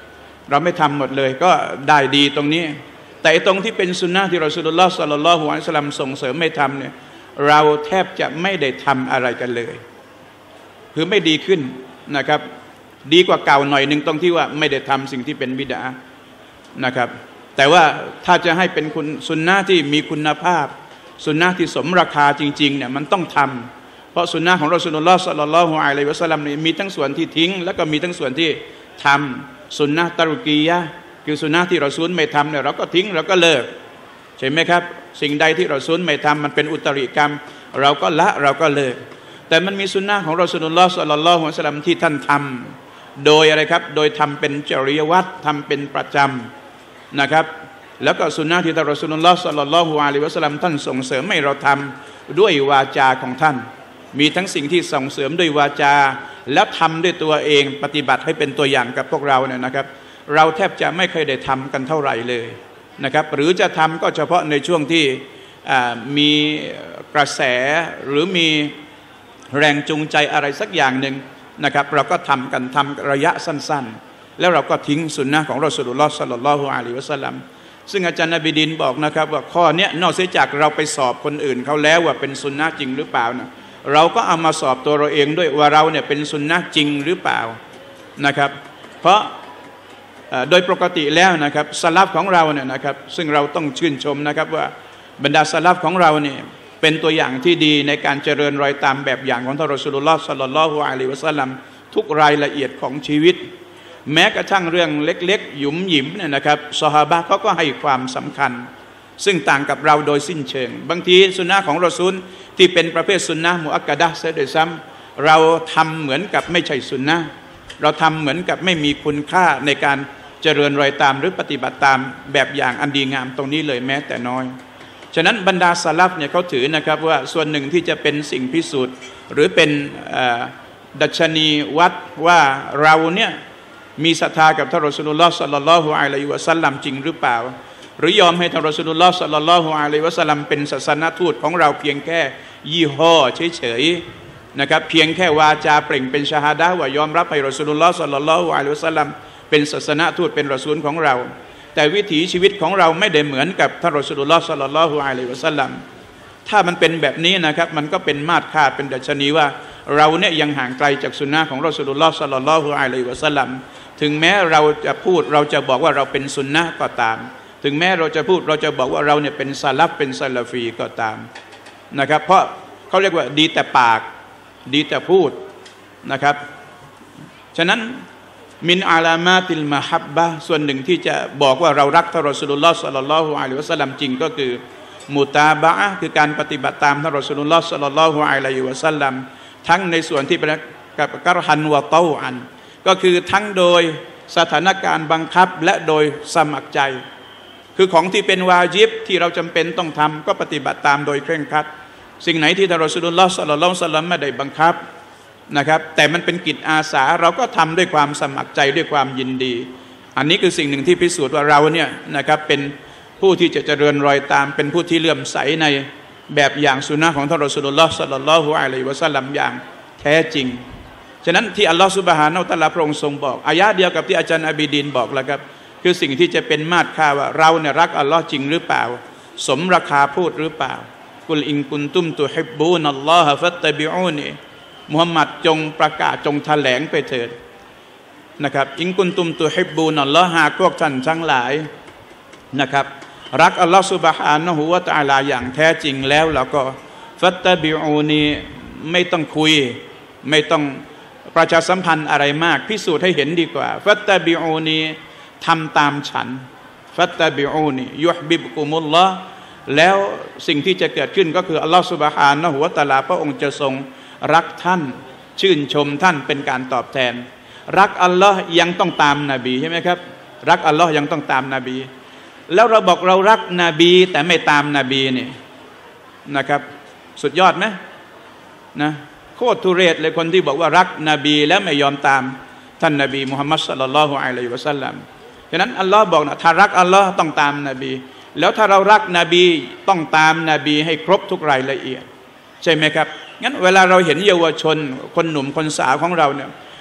เราไม่ทำหมดเลยก็ได้ดีตรงนี้แต่ตรงที่เป็นสุนนะที่รอซูลุลลอฮ์ ศ็อลลัลลอฮุอะลัยฮิวะซัลลัมส่งเสริมไม่ทำเนี่ยเราแทบจะไม่ได้ทำอะไรกันเลยคือไม่ดีขึ้นนะครับดีกว่าเก่าหน่อยหนึ่งตรงที่ว่าไม่ได้ทำสิ่งที่เป็นบิดานะครับแต่ว่าถ้าจะให้เป็นคุณสุนนะที่มีคุณภาพสุนนะที่สมราคาจริงๆเนี่ยมันต้องทำเพราะสุนนะของรอซูลุลลอฮ์ ศ็อลลัลลอฮุอะลัยฮิวะซัลลัมนี่มีทั้งส่วนที่ทิ้งแล้วก็มีทั้งส่วนที่ทำสุนนะตะรุกียะห์คือสุนนะที่รอซูลไม่ทำเนี่ยเราก็ทิ้งเราก็เลิกใช่ไหมครับสิ่งใดที่รอซูลไม่ทำมันเป็นอุตริกรรมเราก็ละเราก็เลิกแต่มันมีสุนนะของรอซูลุลลอฮ์ ศ็อลลัลลอฮุอะลัยฮิวะซัลลัมที่ท่านทำโดยอะไรครับโดยทำเป็นจริยวัตรทำเป็นประจำนะครับแล้วก็สุนนะที่ท่านรอซูลุลลอฮ์ ศ็อลลัลลอฮุอะลัยฮิวะซัลลัมท่านส่งเสริมให้เราทำด้วยวาจาของท่านมีทั้งสิ่งที่ส่งเสริมด้วยวาจาแล้วทำด้วยตัวเองปฏิบัติให้เป็นตัวอย่างกับพวกเราเนี่ยนะครับเราแทบจะไม่เคยได้ทำกันเท่าไหร่เลยนะครับหรือจะทำก็เฉพาะในช่วงที่มีกระแสหรือมีแรงจูงใจอะไรสักอย่างหนึ่งนะครับเราก็ทำกันทำระยะสั้นๆแล้วเราก็ทิ้งสุนนะของรอซูลุลลอฮ์ ศ็อลลัลลอฮุอะลัยฮิวะซัลลัมซึ่งอาจารย์นบีดินบอกนะครับว่าข้อนี้นอกจากเราไปสอบคนอื่นเขาแล้วว่าเป็นสุนนะจริงหรือเปล่านะเราก็เอามาสอบตัวเราเองด้วยว่าเราเนี่ยเป็นสุนนะจริงหรือเปล่านะครับเพราะโดยปกติแล้วนะครับสลับของเราเนี่ยนะครับซึ่งเราต้องชื่นชมนะครับว่าบรรดาสลับของเราเนี่ยเป็นตัวอย่างที่ดีในการเจริญรอยตามแบบอย่างของท่านรอซูลุลลอฮ์ ศ็อลลัลลอฮุอะลัยฮิวะซัลลัมทุกรายละเอียดของชีวิตแม้กระทั่งเรื่องเล็กๆหยุมหยิมเนี่ยนะครับซอฮาบะห์เขาก็ให้ความสำคัญซึ่งต่างกับเราโดยสิ้นเชิงบางทีสุนนะของรอซูลที่เป็นประเภทสุนนะมุอักกะดะห์ซะด้วยซ้ำเราทำเหมือนกับไม่ใช่สุนนะเราทำเหมือนกับไม่มีคุณค่าในการเจริญรอยตามหรือปฏิบัติตามแบบอย่างอันดีงามตรงนี้เลยแม้แต่น้อยฉะนั้นบรรดาสลัฟเนี่ยเขาถือนะครับว่าส่วนหนึ่งที่จะเป็นสิ่งพิสูจน์หรือเป็นดัชนีวัดว่าเราเนี่ยมีศรัทธากับท่านรอซูลุลลอฮ์ ศ็อลลัลลอฮุอะลัยฮิวะซัลลัมจริงหรือเปล่าหรือยอมให้ท่านรอซูลุลลอฮ์ ศ็อลลัลลอฮุอะลัยฮิวะซัลลัมเป็นศาสนทูตของเราเพียงแค่ยี่ห้อเฉยๆนะครับเพียงแค่วาจาเปล่งเป็นชะฮาดะห์ว่ายอมรับให้รอซูลุลลอฮ์ ศ็อลลัลลอฮุอะลัยฮิวะซัลลัมเป็นศาสนทูตเป็นรอซูลของเราแต่วิถีชีวิตของเราไม่ได้เหมือนกับท่านรอซูลุลลอฮ์ ศ็อลลัลลอฮุอะลัยฮิวะซัลลัมถ้ามันเป็นแบบนี้นะครับมันก็เป็นมาตรค่าเป็นดัชนีว่าเราเนี่ยยังห่างไกลจากสุนนะของรอซูลุลลอฮ์ ศ็อลลัลลอฮุอะลัยฮิวะซัลลัมถึงแม้เราจะพูดเราจะบอกว่าเราเป็นสุนนะก็ตามถึงแม้เราจะพูดเราจะบอกว่าเราเนี่ยเป็นซะลัฟเป็นซะลาฟีก็ตามนะครับเพราะเขาเรียกว่าดีแต่ปากดีแต่พูดนะครับฉะนั้นมินอาลามาติลมะฮับบะห์ส่วนหนึ่งที่จะบอกว่าเรารักท่านรอซูลุลลอฮ์ ศ็อลลัลลอฮุอะลัยฮิวะซัลลัมจริงก็คือมุตาบะอะห์คือการปฏิบัติตามท่านรอซูลุลลอฮ์ ศ็อลลัลลอฮุอะลัยฮิวะซัลลัมทั้งในส่วนที่เป็นกับกะรฮันวะเตาอันก็คือทั้งโดยสถานการณ์บังคับและโดยสมัครใจคือของที่เป็นวาญิบที่เราจำเป็นต้องทำก็ปฏิบัติตามโดยเคร่งครัดสิ่งไหนที่ท่านรอซูลุลลอฮ์ ศ็อลลัลลอฮุอะลัยฮิวะซัลลัมไม่ได้บังคับนะครับแต่มันเป็นกิจอาสาเราก็ทำด้วยความสมัครใจด้วยความยินดีอันนี้คือสิ่งหนึ่งที่พิสูจน์ว่าเราเนี่ยนะครับเป็นผู้ที่จะเจริญรอยตามเป็นผู้ที่เลื่อมใสในแบบอย่างสุนนะของท่านรอซูลุลลอฮ์ ศ็อลลัลลอฮุอะลัยฮิวะซัลลัมอย่างแท้จริงฉะนั้นที่อัลลอฮฺซุบฮานะฮูวะตะอาลาพระองค์ทรงบอกอายะห์เดียวกับที่อาจารย์อบีดินบอกแล้วครับคือสิ่งที่จะเป็นมาตรค่าว่าเราเนี่ยรักอัลลอฮ์จริงหรือเปล่าสมราคาพูดหรือเปล่ากุลอินกุนตุมตุฮิบบูนัลลอฮะฟัตตะบิอูนีมุฮัมมัดจงประกาศจงแถลงไปเถิดนะครับอินกุนตุมตุฮิบบูนัลลอฮะหากพวกท่านทั้งหลายนะครับรักอัลลอฮฺซุบฮานะฮูวะตะอาลาอย่างแท้จริงแล้วเราก็ฟัตตะบิอูนีไม่ต้องคุยไม่ต้องประชาสัมพันธ์อะไรมากพิสูจน์ให้เห็นดีกว่าฟัตตะบิอูนีทำตามฉันฟัตตะบิอูนียุฮบิบกุมุลลอฮ์แล้วสิ่งที่จะเกิดขึ้นก็คืออัลลอฮฺซุบฮานะฮูวะตะอาลาพระองค์จะทรงรักท่านชื่นชมท่านเป็นการตอบแทนรักอัลลอฮ์ยังต้องตามนบีใช่ไหมครับรักอัลลอฮ์ยังต้องตามนบีแล้วเราบอกเรารักนบีแต่ไม่ตามนบีนี่นะครับสุดยอดไหมนะโคตรทุเรศเลยคนที่บอกว่ารักนบีแล้วไม่ยอมตามท่านนบีมุฮัมมัดศ็อลลัลลอฮุอะลัยฮิวะซัลลัมฉะนั้นอัลลอฮ์บอกนะถ้ารักอัลลอฮ์ต้องตามนบีแล้วถ้าเรารักนบีต้องตามนบีให้ครบทุกรายละเอียดใช่ไหมครับงั้นเวลาเราเห็นเยาวชนคนหนุ่มคนสาวของเราเนี่ย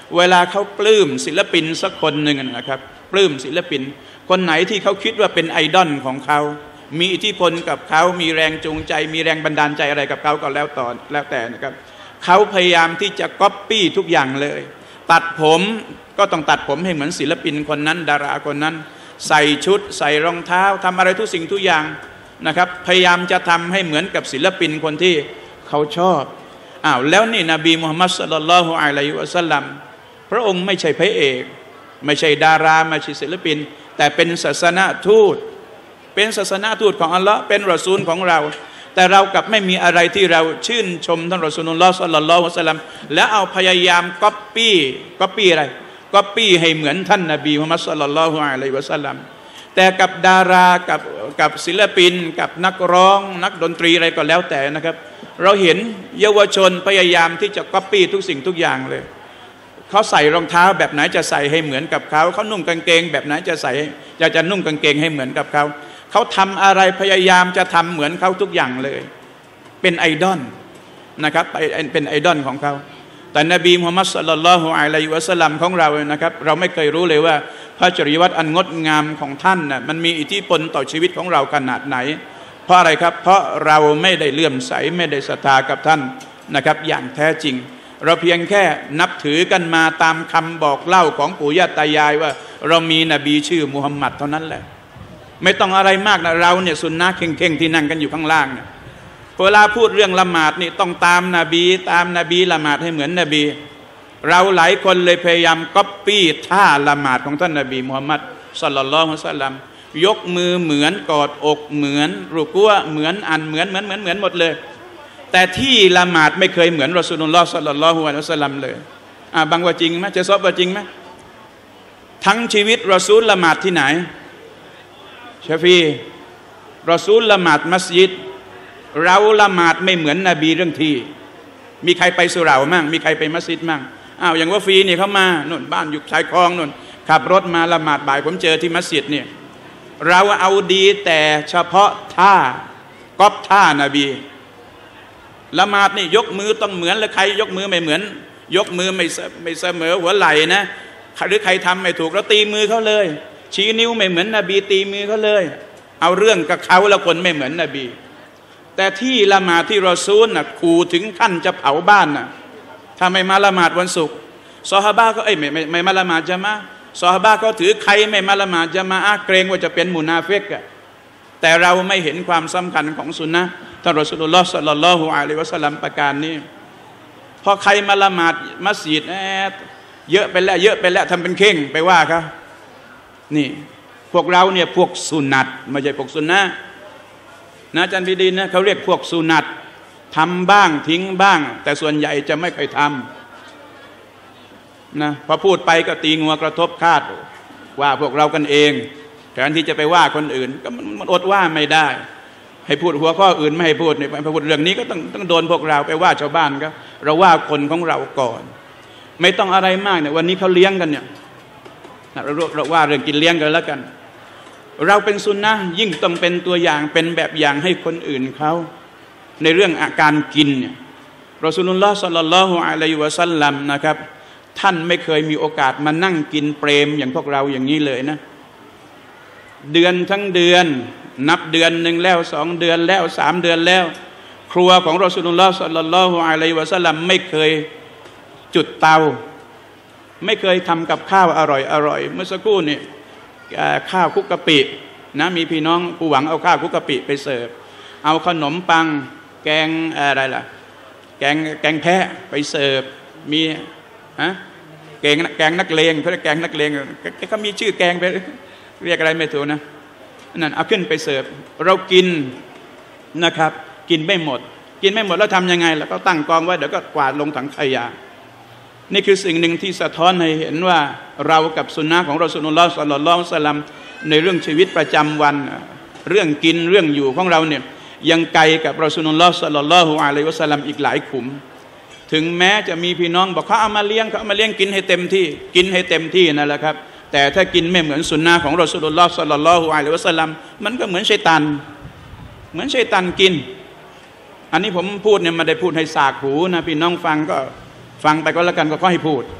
เวลาเขาปลื้มศิลปินสักคนหนึ่งนะครับปลื้มศิลปินคนไหนที่เขาคิดว่าเป็นไอดอลของเขามีอิทธิพลกับเขามีแรงจูงใจมีแรงบันดาลใจอะไรกับเขาก็แล้วต่อแล้วแต่นะครับเขาพยายามที่จะก๊อปปี้ทุกอย่างเลยตัดผมก็ต้องตัดผมให้เหมือนศิลปินคนนั้นดาราคนนั้นใส่ชุดใส่รองเท้าทำอะไรทุกสิ่งทุกอย่างนะครับพยายามจะทำให้เหมือนกับศิลปินคนที่เขาชอบอ้าวแล้วนี่นบีมุฮัมมัดศ็อลลัลลอฮุอะลัยฮิวะซัลลัมพระองค์ไม่ใช่พระเอกไม่ใช่ดาราไม่ใช่ศิลปินแต่เป็นศาสนทูตเป็นศาสนทูตของอัลลอฮ์เป็นรอซูลของเราแต่เรากลับไม่มีอะไรที่เราชื่นชมท่านรอซูลุลลอฮ์ศ็อลลัลลอฮุอะลัยฮิวะซัลลัมและเอาพยายามก๊อปปี้ก๊อปปี้อะไรก๊อปปี้ให้เหมือนท่านนบีมุฮัมมัดศ็อลลัลลอฮุอะลัยฮิวะซัลลัมแต่กับดารากับกับศิลปินกับนักร้องนักดนตรีอะไรก็แล้วแต่นะครับเราเห็นเยาวชนพยายามที่จะก๊อปปี้ทุกสิ่งทุกอย่างเลยเขาใส่รองเท้าแบบไหนจะใส่ให้เหมือนกับเขาเขานุ่งกางเกงแบบไหนจะใส่จะจะนุ่งกางเกงให้เหมือนกับเขาเขาทำอะไรพยายามจะทำเหมือนเขาทุกอย่างเลยเป็นไอดอลนะครับเป็นไอดอลของเขาแต่นบีมุฮัมมัดศ็อลลัลลอฮุอะลัยฮิวะซัลลัมของเรานะครับเราไม่เคยรู้เลยว่าพระจริยวัตรอันงดงามของท่านน่ะมันมีอิทธิพลต่อชีวิตของเราขนาดไหนเพราะอะไรครับเพราะเราไม่ได้เลื่อมใสไม่ได้ศรัทธากับท่านนะครับอย่างแท้จริงเราเพียงแค่นับถือกันมาตามคำบอกเล่าของปู่ย่าตายายว่าเรามีนบีชื่อมุฮัมมัดเท่านั้นแหละไม่ต้องอะไรมากนะเราเนี่ยสุนนะเข่งๆที่นั่งกันอยู่ข้างล่างเนี่ยเวลาพูดเรื่องละหมาดนี่ต้องตามนบีตามนบีละหมาดให้เหมือนนบีเราหลายคนเลยพยายามก๊อปปี้ท่าละหมาดของท่านนบีมุฮัมมัดศ็อลลัลลอฮุอะลัยฮิวะซัลลัมยกมือเหมือนกอดอกเหมือนรุกัวเหมือนอันเหมือนเหมือนเหมือนเหมือนหมดเลยแต่ที่ละหมาดไม่เคยเหมือนรอซูลุลลอฮ์ศ็อลลัลลอฮุอะลัยฮิวะซัลลัมเลยอ่าบางว่าจริงไหมจะซอบว่าจริงไหมทั้งชีวิตรอซูลละหมาดที่ไหนชาฟีรอซูลละหมาดมัสยิดเราละหมาดไม่เหมือนนบีเรื่องที่มีใครไปสุเหร่ามั่งมีใครไปมัสยิดมั่งอ้าวอย่างว่าฟรีนี่เขามาโน่นบ้านอยู่ชายคลองโน่นขับรถมาละหมาดบ่ายผมเจอที่มัสยิดเนี่ยเราเอาดีแต่เฉพาะท่าก๊อปท่านบีละหมาดนี่ยกมือต้องเหมือนแล้วใครยกมือไม่เหมือนยกมือไม่ไม่เสมอหัวไหล่นะหรือใครทำไม่ถูกแล้วตีมือเขาเลยชี้นิ้วไม่เหมือนนบีตีมือเขาเลยเอาเรื่องกับเขาแล้วคนไม่เหมือนนบีแต่ที่ละหมาดที่รอซูลน่ะขู่ถึงขั้นจะเผาบ้านน่ะถ้าไม่มาละหมาดวันศุกร์ซอฮาบะก็เอ้ยไม่ไม่ไม่มาละหมาดจะมาซอฮาบะก็ถือใครไม่มาละหมาดจะมาอาเกรงว่าจะเป็นมุนาฟิกอ่ะแต่เราไม่เห็นความสำคัญของสุนนะท่านรอซูลุลลอฮ์ศ็อลลัลลอฮุอะลัยฮิวะซัลลัมประการนี้พอใครมาละหมาดมัสยิดเยอะไปแล้วเยอะไปแล้วทำเป็นเข่งไปว่าเขานี่พวกเราเนี่ยพวกสุนัตไม่ใช่พวกสุนนะนะอาจารย์พิดีนนะเขาเรียกพวกสุนัตทำบ้างทิ้งบ้างแต่ส่วนใหญ่จะไม่ค่อยทำนะพอพูดไปก็ตีงัวกระทบคาดว่าพวกเรากันเองแทนที่จะไปว่าคนอื่นก็มันอดว่าไม่ได้ให้พูดหัวข้ออื่นไม่ให้พูดในพอพูดเรื่องนี้ก็ต้องต้องโดนพวกเราไปว่าชาวบ้านก็เราว่าคนของเราก่อนไม่ต้องอะไรมากเนี่ยวันนี้เขาเลี้ยงกันเนี่ยเราเราว่าเรื่องกินเลี้ยงกันแล้วกันเราเป็นซุนนะห์ยิ่งต้องเป็นตัวอย่างเป็นแบบอย่างให้คนอื่นเขาในเรื่องอาการกินเนี่ยรอซูลุลลอฮ์ศ็อลลัลลอฮุอะลัยฮิวะซัลลัมนะครับท่านไม่เคยมีโอกาสมานั่งกินเปรมอย่างพวกเราอย่างนี้เลยนะเดือนทั้งเดือนนับเดือนหนึ่งแล้วสองเดือนแล้วสามเดือนแล้วครัวของรอซูลุลลอฮ์ศ็อลลัลลอฮุอะลัยฮิวะซัลลัมไม่เคยจุดเตาไม่เคยทำกับข้าวอร่อยอร่อยเมื่อสักครู่นี่ข้าวคุกกะปินะมีพี่น้องผู้หวังเอาข้าวคุกกะปิไปเสิร์ฟเอาขนมปังแกงอะไรล่ะแกงแกงแพะไปเสิร์ฟมีฮะแกงแกงนักเลงเขาเรียกแกงนักเลงเขามีชื่อแกงไปเรียกอะไรไม่ถูกนะนั่นเอาขึ้นไปเสิร์ฟเรากินนะครับกินไม่หมดกินไม่หมดแล้วทำยังไงแล้วก็ตั้งกองไว้เดี๋ยวก็กวาดลงถังขยะนี่คือสิ่งหนึ่งที่สะท้อนให้เห็นว่าเรากับสุนนะของรอซูลุลลอฮ์ศ็อลลัลลอฮุอะลัยฮิวะซัลลัมในเรื่องชีวิตประจำวันเรื่องกินเรื่องอยู่ของเราเนี่ยยังไกลกับรอซูลุลลอฮ์ศ็อลลัลลอฮุอะลัยฮิวะซัลลัมอีกหลายขุมถึงแม้จะมีพี่น้องบอกเขาเอามาเลี้ยงเขาเอามาเลี้ยงกินให้เต็มที่กินให้เต็มที่นั่นแหละครับแต่ถ้ากินไม่เหมือนสุนนะของรอซูลุลลอฮ์ศ็อลลัลลอฮุอะลัยฮิวะซัลลัมมันก็เหมือนชัยฏอนเหมือนชัยฏอนกินอันนี้ผมพูดเนี่ยไม่ได้พูดให้สากหูนะพี่น้องฟังก็ฟังไปก็แล้วกันก็ขอให้พูด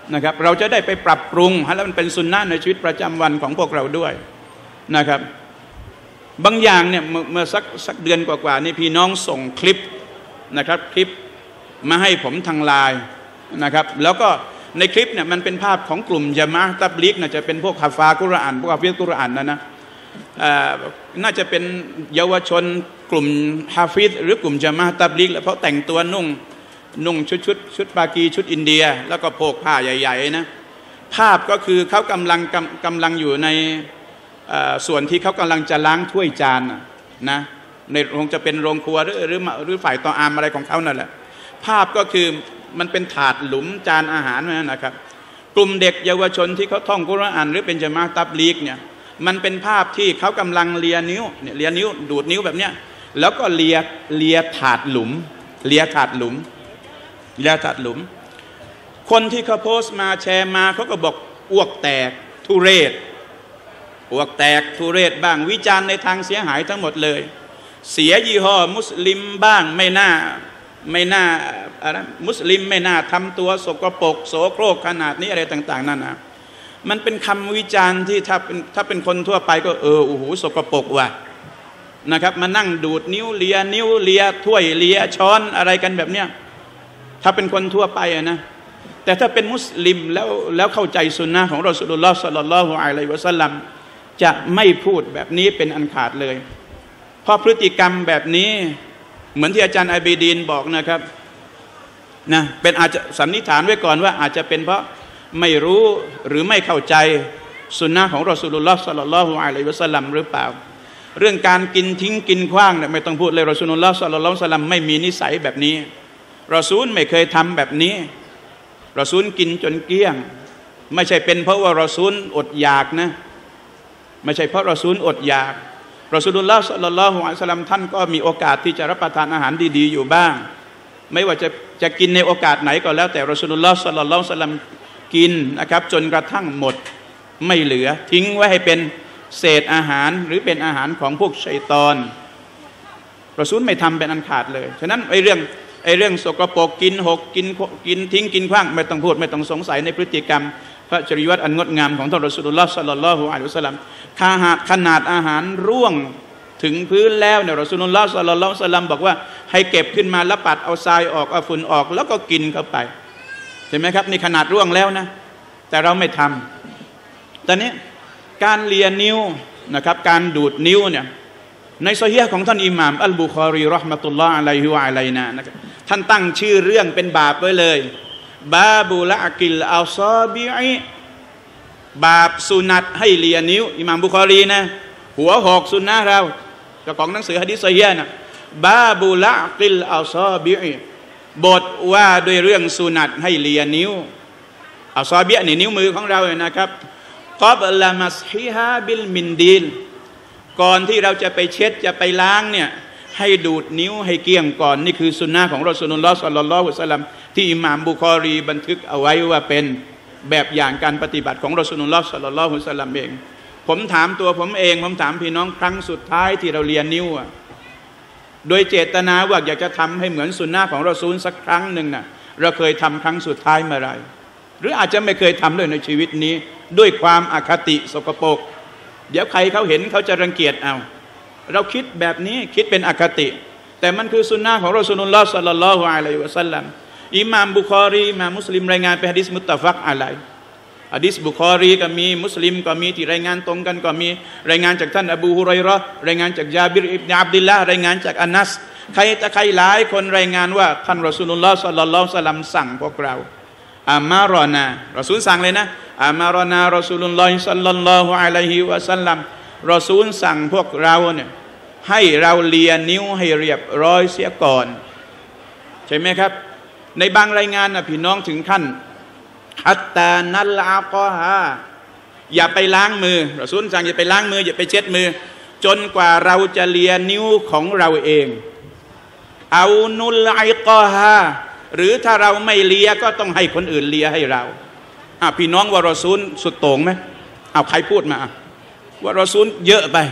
นะครับเราจะได้ไปปรับปรุงให้แล้วมันเป็นสุนนะในชีวิตประจำวันของพวกเราด้วยนะครับบางอย่างเนี่ยเมื่อสักสักเดือนกว่าๆนี่พี่น้องส่งคลิปนะครับคลิปมาให้ผมทางไลน์นะครับแล้วก็ในคลิปเนี่ยมันเป็นภาพของกลุ่มยะมาอะห์ตับลีกน่าจะเป็นพวกฮาฟากุรอานพวกฮาฟิซกุรอานนะนะน่าจะเป็นเยาวชนกลุ่มฮาฟิซหรือกลุ่มยะมาอะห์ตับลีกแล้วเพราะแต่งตัวนุ่งนุ่งชุดชุดชุดปากีชุดอินเดียแล้วก็โพกผ้าใหญ่ๆนะภาพก็คือเขากำลังกำกำลังอยู่ในส่วนที่เขากำลังจะล้างถ้วยจานนะในคงจะเป็นโรงครัวหรือหรือหรือฝ่ายต่ออามอะไรของเขานั่นแหละภาพก็คือมันเป็นถาดหลุมจานอาหารนะครับกลุ่มเด็กเยาวชนที่เขาท่องกุรอานหรือเป็นญะมาอะห์ตับลีกเนี่ยมันเป็นภาพที่เขากำลังเลียนิ้วเนี่ยเลียนิ้วดูดนิ้วแบบเนี้ยแล้วก็เลียเลียถาดหลุมเลียถาดหลุมเลียถาดหลุมคนที่เขาโพสต์มาแชร์มาเขาก็บอกอ้วกแตกทุเรศอ้วกแตกทุเรศบ้างวิจารณ์ในทางเสียหายทั้งหมดเลยเสียยี่ห้อมุสลิมบ้างไม่น่าไม่น่าอะไรมุสลิมไม่น่าทำตัวสกปรกโสโครกขนาดนี้อะไรต่างๆนั่นนะมันเป็นคำวิจารณ์ที่ถ้าเป็นถ้าเป็นคนทั่วไปก็เออโอ้โหสกปรกว่ะนะครับมานั่งดูดนิ้วเลียนิ้วเลียถ้วยเลียช้อนอะไรกันแบบเนี้ยถ้าเป็นคนทั่วไปอะนะแต่ถ้าเป็นมุสลิมแล้วแล้วเข้าใจสุนนะของรอซูลุลลอฮ์ศ็อลลัลลอฮุอะลัยฮิวะซัลลัมจะไม่พูดแบบนี้เป็นอันขาดเลยเพราะพฤติกรรมแบบนี้เหมือนที่อาจารย์อับดีนบอกนะครับนะเป็นอาจจะสันนิษฐานไว้ก่อนว่าอาจจะเป็นเพราะไม่รู้หรือไม่เข้าใจสุนนะของรอซูลุลลอฮ์ศ็อลลัลลอฮุอะลัยฮิวะซัลลัมหรือเปล่าเรื่องการกินทิ้งกินขว้างเนี่ยไม่ต้องพูดเลยรอซูลุลลอฮ์ศ็อลลัลลอฮุอะลัยฮิวะซัลลัมไม่มีนิสัยแบบนี้รอซูลไม่เคยทำแบบนี้รอซูลกินจนเกลี้ยงไม่ใช่เป็นเพราะว่ารอซูลอดอยากนะไม่ใช่เพราะรอซูลอดอยากรอซูลุลลอฮ์ศ็อลลัลลอฮุอะลัยฮิวะซัลลัมท่านก็มีโอกาสที่จะรับประทานอาหารดีๆอยู่บ้างไม่ว่าจะจะกินในโอกาสไหนก็แล้วแต่รอซูลุลลอฮ์ศ็อลลัลลอฮุอะลัยฮิวะซัลลัมกินนะครับจนกระทั่งหมดไม่เหลือทิ้งไว้ให้เป็นเศษอาหารหรือเป็นอาหารของพวกชัยฏอนรอซูลไม่ทำเป็นอันขาดเลยฉะนั้นไอ้เรื่องไอ้เรื่องสกปรกกินหกกินกินทิ้งกินขว้างไม่ต้องพูดไม่ต้องสงสัยในพฤติกรรมพระจริยวัตรอันงดงามของท่านรอซูลุลลอฮ์ศ็อลลัลลอฮุอะลัยฮิวะซัลลัมขนาดขนาดอาหารร่วงถึงพื้นแล้วเนี่ยรอซูลุลลอฮ์ศ็อลลัลลอฮุอะลัยฮิวะซัลลัมบอกว่าให้เก็บขึ้นมาแล้วปัดเอาทรายออกเอาฝุ่นออกแล้วก็กินเข้าไปใช่ไหมครับนี่ขนาดร่วงแล้วนะแต่เราไม่ทำตอนนี้การเลียนิ้วนะครับการดูดนิ้วเนี่ยในซอฮีฮ์ของท่านอิหม่ามอัลบุคอรีเราะห์มะตุลลอฮ์อะลัยฮิวะอะลัยนานะครับท่านตั้งชื่อเรื่องเป็นบาปไว้เลยบาบุละกิลอัซอบิอิบาปสุนัตให้เลียนิ้วอิหม่ามบุคอรีนะหัวหอกสุนนะเราเจ้าของหนังสือหะดีษซอฮีฮ์นะบาบุละกิลอัซอบิอิบทว่าด้วยเรื่องสุนัตให้เลียนิ้วอัซอบินี่นิ้วมือของเราเนี่ยนะครับกับละมัสฮิฮาบิลมินดีลก่อนที่เราจะไปเช็ดจะไปล้างเนี่ยให้ดูดนิ้วให้เกลี้ยงก่อนนี่คือสุนนะของรอซูลุลลอฮ์ศ็อลลัลลอฮุอะลัยฮิวะซัลลัมที่อิหม่ามบุคอรีบันทึกเอาไว้ว่าเป็นแบบอย่างการปฏิบัติของรอซูลุลลอฮ์ศ็อลลัลลอฮุอะลัยฮิวะซัลลัมเองผมถามตัวผมเองผมถามพี่น้องครั้งสุดท้ายที่เราเลียนิ้วอ่ะโดยเจตนาว่าอยากจะทำให้เหมือนสุนนะของรอซูลสักครั้งหนึ่งน่ะเราเคยทำครั้งสุดท้ายเมื่อไรหรืออาจจะไม่เคยทำเลยในชีวิตนี้ด้วยความอคติสกปรกเดี๋ยวใครเขาเห็นเขาจะรังเกียจเอาเราคิดแบบนี้คิดเป็นอคติแต่มันคือสุนนะของรอซูลุลลอฮ์ศ็อลลัลลอฮุอะลัยฮิวะซัลลัมอิหม่ามบุคอรีอิหม่ามมุสลิมรายงานเป็นหะดีษมุตตะฟักอะลัยหะดีษบุคอรีก็มีมุสลิมก็มีที่รายงานตรงกันก็มีรายงานจากท่านอบูฮุรอยเราะห์รายงานจากญาบิรอิบนุอับดุลลาห์รายงานจากอานัสใครแต่ใครหลายคนรายงานว่าท่านรอซูลุลลอฮ์ศ็อลลัลลอฮุอะลัยฮิวะซัลลัมสั่งพวกเราอามารอนารอซูลสั่งเลยนะอามารอนารอซูลุลลอฮิศ็อลลัลลอฮุอะลัยฮิวะซัลลัมรอซูลสั่งพวกเราเนี่ยให้เราเลียนิ้วให้เรียบร้อยเสียก่อนใช่ไหมครับในบางรายงานนะพี่น้องถึงขั้นฮัตตานัลอาฏอฮาอย่าไปล้างมือรอซูลสั่งอย่าไปล้างมืออย่าไปเช็ดมือจนกว่าเราจะเลียนิ้วของเราเองเอานุลไอฏอฮาหรือถ้าเราไม่เลียก็ต้องให้คนอื่นเลียให้เราอ่ะพี่น้องว่ารอซูลสุดโต่งไหมเอาใครพูดมาว่ารอซูลเยอะไป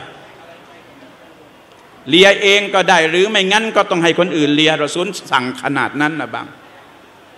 เลียเองก็ได้หรือไม่งั้นก็ต้องให้คนอื่นเลียรอซูลสั่งขนาดนั้นนะบาง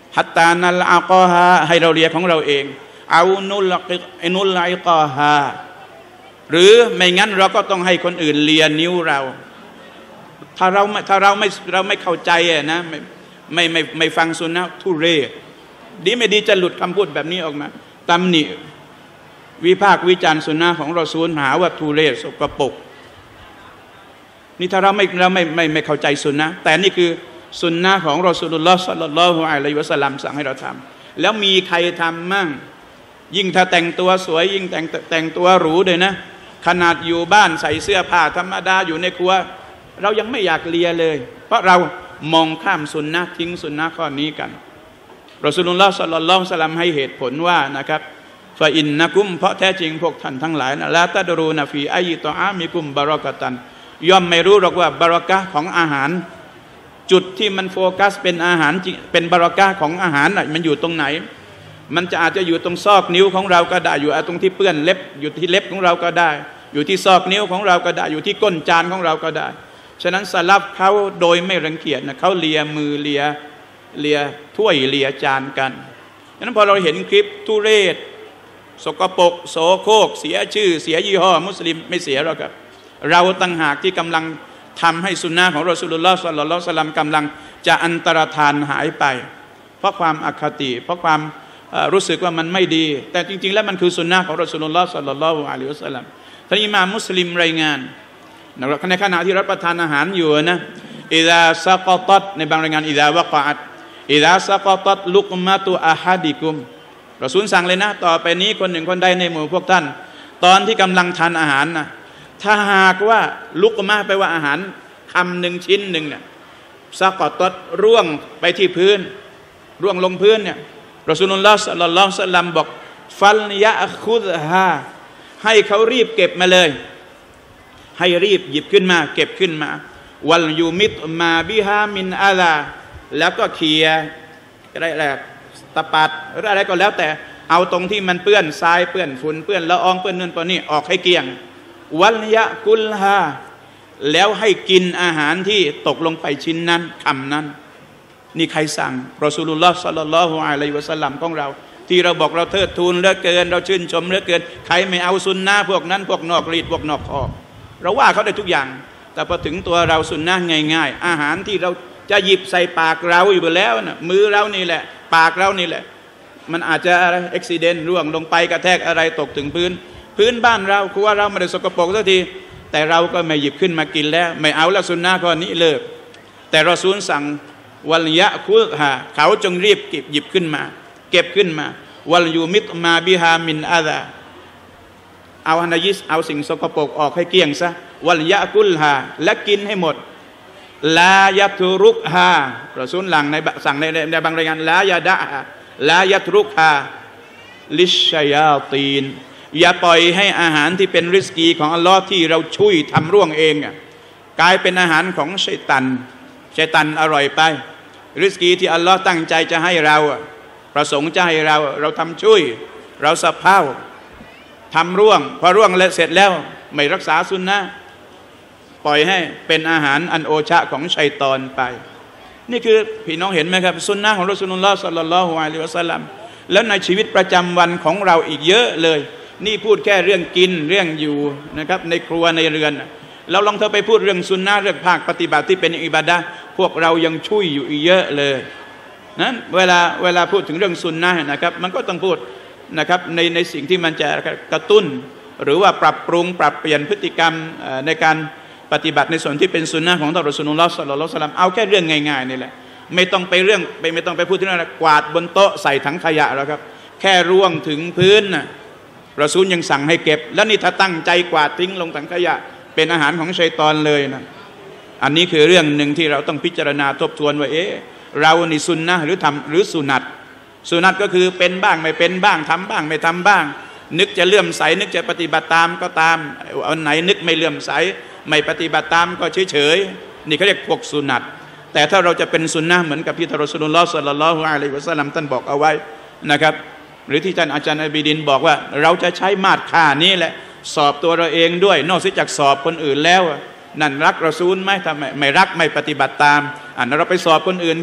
ฮัตตานัลอักอฮาให้เราเลียของเราเองเอานุลนุลอิกอฮาหรือไม่งั้นเราก็ต้องให้คนอื่นเลียนิ้วเราถ้าเราถ้าเราไม่เราไม่เข้าใจอะนะไม่ไม่ไม่ไม่ฟังสุนนะทุเรศดีไม่ดีจะหลุดคำพูดแบบนี้ออกมาตำหนิวิพากษ์วิจารณ์สุนนะของรอซูลหาว่าทุเรศสกปรกนี่ถ้าเราไม่เราไม่ไม่ไม่เข้าใจสุนนะแต่นี่คือสุนนะของรอซูลุลลอฮ์ศ็อลลัลลอฮุอะลัยฮิวะซัลลัมสั่งให้เราทำแล้วมีใครทำมั่งยิ่งถ้าแต่งตัวสวยยิ่งแต่งแต่งตัวหรูเลยนะขนาดอยู่บ้านใส่เสื้อผ้าธรรมดาอยู่ในครัวเรายังไม่อยากเลียเลยเพราะเรามองข้ามสุนนะทิ้งสุนนะข้อนี้กันรอซูลุลลอฮ์ศ็อลลัลลอฮุอะลัยฮิวะซัลลัมให้เหตุผลว่านะครับฟาอินนะกุมเพราะแท้จริงพวกท่านทั้งหลายนะลาตัดรูนะฟีอัยตออามิกุมบารอกะตันย่อมไม่รู้หรอกว่าบารอกะห์ของอาหารจุดที่มันโฟกัสเป็นอาหารเป็นบารอกะห์ของอาหารมันอยู่ตรงไหนมันจะอาจจะอยู่ตรงซอกนิ้วของเราก็ได้อยู่ตรงที่เปื้อนเล็บอยู่ที่เล็บของเราก็ได้อยู่ที่ซอกนิ้วของเราก็ได้อยู่ที่ก้นจานของเราก็ได้ฉะนั้นสลับเขาโดยไม่รังเกียจนะเขาเลียมือเลียเลียถ้วยเลียจานกันฉะนั้นพอเราเห็นคลิปทุเรศสกปรกโสโครกเสียชื่อเสียยี่ห้อมุสลิมไม่เสียหรอกครับเราตั้งหากที่กำลังทำให้สุนนะของรอซูลุลลอฮ์ศ็อลลัลลอฮุอะลัยฮิวะซัลลัมกำลังจะอันตรธานหายไปเพราะความอคติเพราะความรู้สึกว่ามันไม่ดีแต่จริงๆแล้วมันคือสุนนะของรอซูลุลลอฮ์ศ็อลลัลลอฮุอะลัยฮิวะซัลลัมท่านอิหม่ามมุสลิมรายงานในขณะที่รับประทานอาหารอยู่นะอิซาซะกอตัตในบางรายงานอิซาวะกะอัตอิซาซะกอตัตลุกมะตุอะฮัดิกุมรอซูลสั่งเลยนะต่อไปนี้คนหนึ่งคนใดในหมู่พวกท่านตอนที่กำลังทานอาหารนะถ้าหากว่าลุกมาไปว่าอาหารคำหนึ่งชิ้นหนึ่งเนี่ยซะกอตัตร่วงไปที่พื้นร่วงลงพื้นเนี่ยรอซูลุลลอฮ์ศ็อลลัลลอฮุอะลัยฮิวะซัลลัมบอกฟัลยะคุซฮาให้เขารีบเก็บมาเลยให้รีบหยิบขึ้นมาเก็บขึ้นมาวัลยูมิตมาบิฮามินอาลาแล้วก็เคลียร์อะไรแหละตะปัดหรืออะไรก็แล้วแต่เอาตรงที่มันเปื้อนทรายเปื้อนฝุ่นเปื้อนละอองเปื้อนนู่นเปื้อนนี่ออกให้เกลี้ยงวัลยะกุลฮาแล้วให้กินอาหารที่ตกลงไปชิ้นนั้นคำนั้นนี่ใครสั่งรอซูลุลลอฮ์ศ็อลลัลลอฮุอะลัยฮิวะซัลลัมของเราที่เราบอกเราเทิดทูนเหลือเกินเราชื่นชมเหลือเกินใครไม่เอาซุนนะห์พวกนั้นพวกนอกรีดพวกนอกคอเราว่าเขาได้ทุกอย่างแต่พอถึงตัวเราสุนนะห์ง่ายๆอาหารที่เราจะหยิบใส่ปากเราอยู่แล้วนะมือเรานี่แหละปากเรานี่แหละมันอาจจะอะไรอุบิเหตุร่วงลงไปกระแทกอะไรตกถึงพื้นพื้นบ้านเราครัวเราไม่ได้สกปรกสักทีแต่เราก็ไม่หยิบขึ้นมากินแล้วไม่เอาละสุนนะห์ข้อนี้เลิกแต่รอซูลสั่งวัลยะคุฮาเขาจงรีบเก็บหยิบขึ้นมาเก็บขึ้นมาวัลยูมิตมาบิฮามินอาซาเอาฮานายิสเอาสิ่งสกปรกออกให้เกลี้ยงซะวัลยะกุลฮาและกินให้หมดลายัตุรุกฮารอซูลหลังในสั่งในในบางรายงานลายะดะฮาลายัตุรุกฮาลิชชัยาตีนอย่าปล่อยให้อาหารที่เป็นริสกีของอัลลอฮ์ที่เราช่วยทำร่วงเองกลายเป็นอาหารของชัยตันชัยตันอร่อยไปริสกีที่อัลลอฮ์ตั้งใจจะให้เราประสงค์จะให้เราเราทำช่วยเราสะเพร่าทำร่วงพอร่วงแล้วเสร็จแล้วไม่รักษาสุนนะปล่อยให้เป็นอาหารอันโอชะของชัยฏอนไปนี่คือพี่น้องเห็นไหมครับสุนนะของรอซูลุลลอฮ์ศ็อลลัลลอฮุอะลัยฮิวะซัลลัมแล้วในชีวิตประจำวันของเราอีกเยอะเลยนี่พูดแค่เรื่องกินเรื่องอยู่นะครับในครัวในเรือนเราลองเธอไปพูดเรื่องสุนนะเรื่องภาคปฏิบัติที่เป็นอิบาดะห์พวกเรายังช่วยอยู่อีกเยอะเลยนั้นเวลาเวลาพูดถึงเรื่องสุนนะนะครับมันก็ต้องพูดนะครับในในสิ่งที่มันจะกระตุ้นหรือว่าปรับปรุงปรับเปลี่ยนพฤติกรรมในการปฏิบัติในส่วนที่เป็นสุนนะของท่านรอซูลุลลอฮ์ศ็อลลัลลอฮุอะลัยฮิวะซัลลัมเอาแค่เรื่องง่ายๆนี่แหละไม่ต้องไปเรื่องไปไม่ต้องไปพูดถึงเรื่องกวาดบนโต๊ะใส่ถังขยะแล้วครับแค่ร่วงถึงพื้นนะรอซูลยังสั่งให้เก็บแล้วนี่ถ้าตั้งใจกวาดทิ้งลงถังขยะเป็นอาหารของชัยฏอนเลยนะอันนี้คือเรื่องหนึ่งที่เราต้องพิจารณาทบทวนว่าเอ๊ะเรานี่สุนนะหรือทำหรือสุนัตสุนัตก็คือเป็นบ้างไม่เป็นบ้างทำบ้างไม่ทำบ้างนึกจะเลื่อมใสนึกจะปฏิบัติตามก็ตามอันไหนนึกไม่เลื่อมใสไม่ปฏิบัติตามก็เฉยๆนี่เขาเรียกพวกสุนัตแต่ถ้าเราจะเป็นสุนนะเหมือนกับที่ท่านรอซูลุลลอฮ์ศ็อลลัลลอฮุอะลัยฮิวะซัลลัมท่านบอกเอาไว้นะครับหรือที่ท่านอาจารย์อับิดินบอกว่าเราจะใช้มาตรค่านี้แหละสอบตัวเราเองด้วยนอกจากสอบคนอื่นแล้วนั่นรักรอซูลไหมทำไมไม่รักไม่ปฏิบัติตามอันนั้นเราไปสอบคนอื่นเขา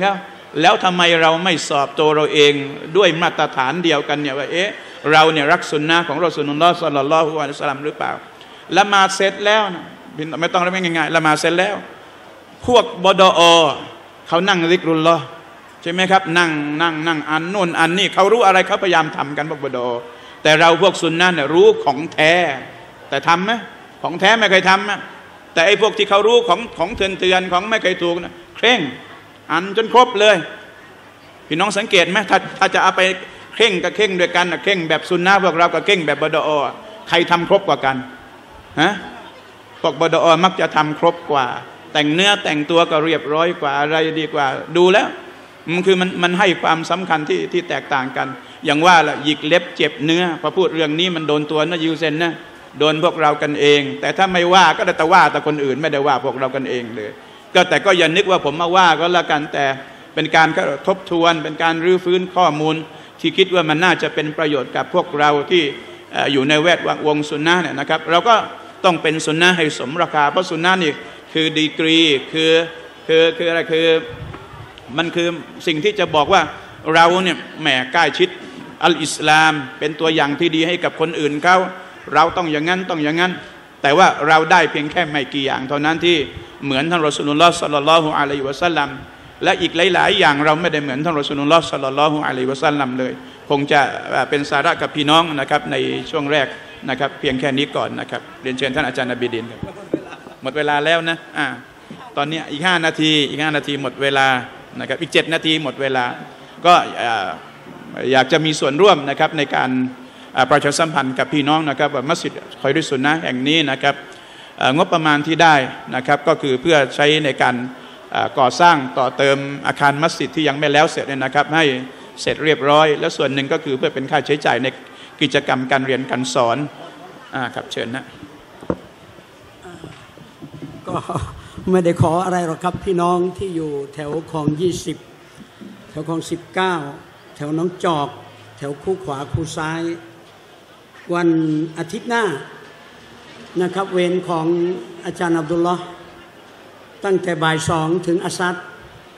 แล้วทำไมเราไม่สอบตัวเราเองด้วยมาตรฐานเดียวกันเนี่ยว่าเอ๊ะเราเนี่ยรักสุนนะของรอซูลุลลอฮ์ศ็อลลัลลอฮุอะลัยฮิวะซัลลัมหรือเปล่าละหมาดเสร็จแล้วนะไม่ต้องเรียกง่ายๆละหมาดเสร็จแล้วพวกบดอเขานั่งซิกรุลลอฮ์ใช่ไหมครับนั่งนั่งนั่งอันโน่นอันนี่เขารู้อะไรเขาพยายามทำกันพวกบดอแต่เราพวกซุนนะเนี่ยรู้ของแท้แต่ทำไหมของแท้ไม่เคยทำนะแต่ไอ้พวกที่เขารู้ของของเถื่อนเถื่อนของไม่เคยถูกนะเคร่งอันจนครบเลยพี่น้องสังเกตไหมถ้าถ้าจะเอาไปเคร่งกับเคร่งด้วยกันนะเคร่งแบบซุนนะพวกเรากับเคร่งแบบบดอใครทำครบกว่ากันฮะพวกบดอมักจะทำครบกว่าแต่งเนื้อแต่งตัวก็เรียบร้อยกว่าอะไรดีกว่าดูแล้วมันคือมันมันให้ความสำคัญที่ที่แตกต่างกันอย่างว่าละหยิกเล็บเจ็บเนื้อพอพูดเรื่องนี้มันโดนตัวนะยูเซนนะโดนพวกเรากันเองแต่ถ้าไม่ว่าก็ได้แต่ว่าแต่คนอื่นไม่ได้ว่าพวกเรากันเองเลยก็แต่ก็อย่านึกว่าผมมาว่าก็แล้วกันแต่เป็นการทบทวนเป็นการรื้อฟื้นข้อมูลที่คิดว่ามันน่าจะเป็นประโยชน์กับพวกเราที่อยู่ในแวดวงซุนนะห์เนี่ยนะครับเราก็ต้องเป็นซุนนะห์ให้สมราคาเพราะซุนนะห์นี่คือดีกรีคือคือคืออะไรคือมันคือสิ่งที่จะบอกว่าเราเนี่ยแหมใกล้ชิดอัลอิสลามเป็นตัวอย่างที่ดีให้กับคนอื่นเขาเราต้องอย่างนั้นต้องอย่างนั้นแต่ว่าเราได้เพียงแค่ไม่กี่อย่างเท่านั้นที่เหมือนท่านรอซูลุลลอฮ์ศ็อลลัลลอฮุอะลัยฮิวะซัลลัมและอีกหลายๆอย่างเราไม่ได้เหมือนท่านรอซูลุลลอฮ์ศ็อลลัลลอฮุอะลัยฮิวะซัลลัมเลยคงจะเป็นสาระกับพี่น้องนะครับในช่วงแรกนะครับเพียงแค่นี้ก่อนนะครับเรียนเชิญท่านอาจารย์นบีดินครับหมดเวลาแล้วนะอ่าตอนนี้อีกห้านาทีอีกห้านาทีหมดเวลานะครับอีกเจ็ดนาทีหมดเวลาก็อยากจะมีส่วนร่วมนะครับในการประชาสัมพันธ์กับพี่น้องนะครับว่ามัสยิดคอยริสุนนะแห่งนี้นะครับงบประมาณที่ได้นะครับก็คือเพื่อใช้ในการก่อสร้างต่อเติมอาคารมัสยิดที่ยังไม่แล้วเสร็จเนี่ยนะครับให้เสร็จเรียบร้อยและส่วนหนึ่งก็คือเพื่อเป็นค่าใช้จ่ายในกิจกรรมการเรียนการสอนอ่าครับเชิญนะก็ไม่ได้ขออะไรหรอกครับพี่น้องที่อยู่แถวคลองยี่สิบแถวคลองสิบเก้าแถวน้องจอกแถวคู่ขวาคู่ซ้ายวันอาทิตย์หน้านะครับเวรของอาจารย์อับดุลลอฮ์ตั้งแต่บ่ายสองถึงอัสซัด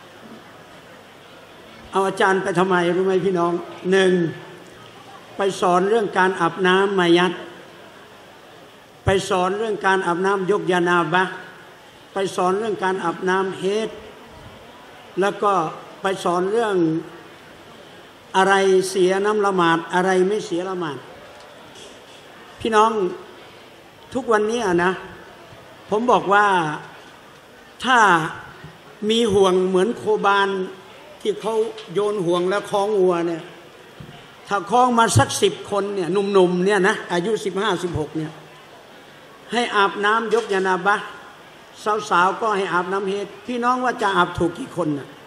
เอาอาจารย์ไปทำไมรู้ไหมพี่น้องหนึ่งไปสอนเรื่องการอาบน้ำมายัดไปสอนเรื่องการอาบน้ำยกยานาบะไปสอนเรื่องการอาบน้ำเฮดแล้วก็ไปสอนเรื่องอะไรเสียน้ำละหมาดอะไรไม่เสียละหมาดพี่น้องทุกวันนี้นะผมบอกว่าถ้ามีห่วงเหมือนโคบานที่เขาโยนห่วงแล้วคล้องวัวเนี่ยถ้าคล้องมาสักสิบคนเนี่ยหนุ่มๆเนี่ยนะอายุสิบห้าสิบหกเนี่ยให้อาบน้ำยกยานาบะสาวๆก็ให้อาบน้ำเฮดพี่น้องว่าจะอาบถูกกี่คนน่ะ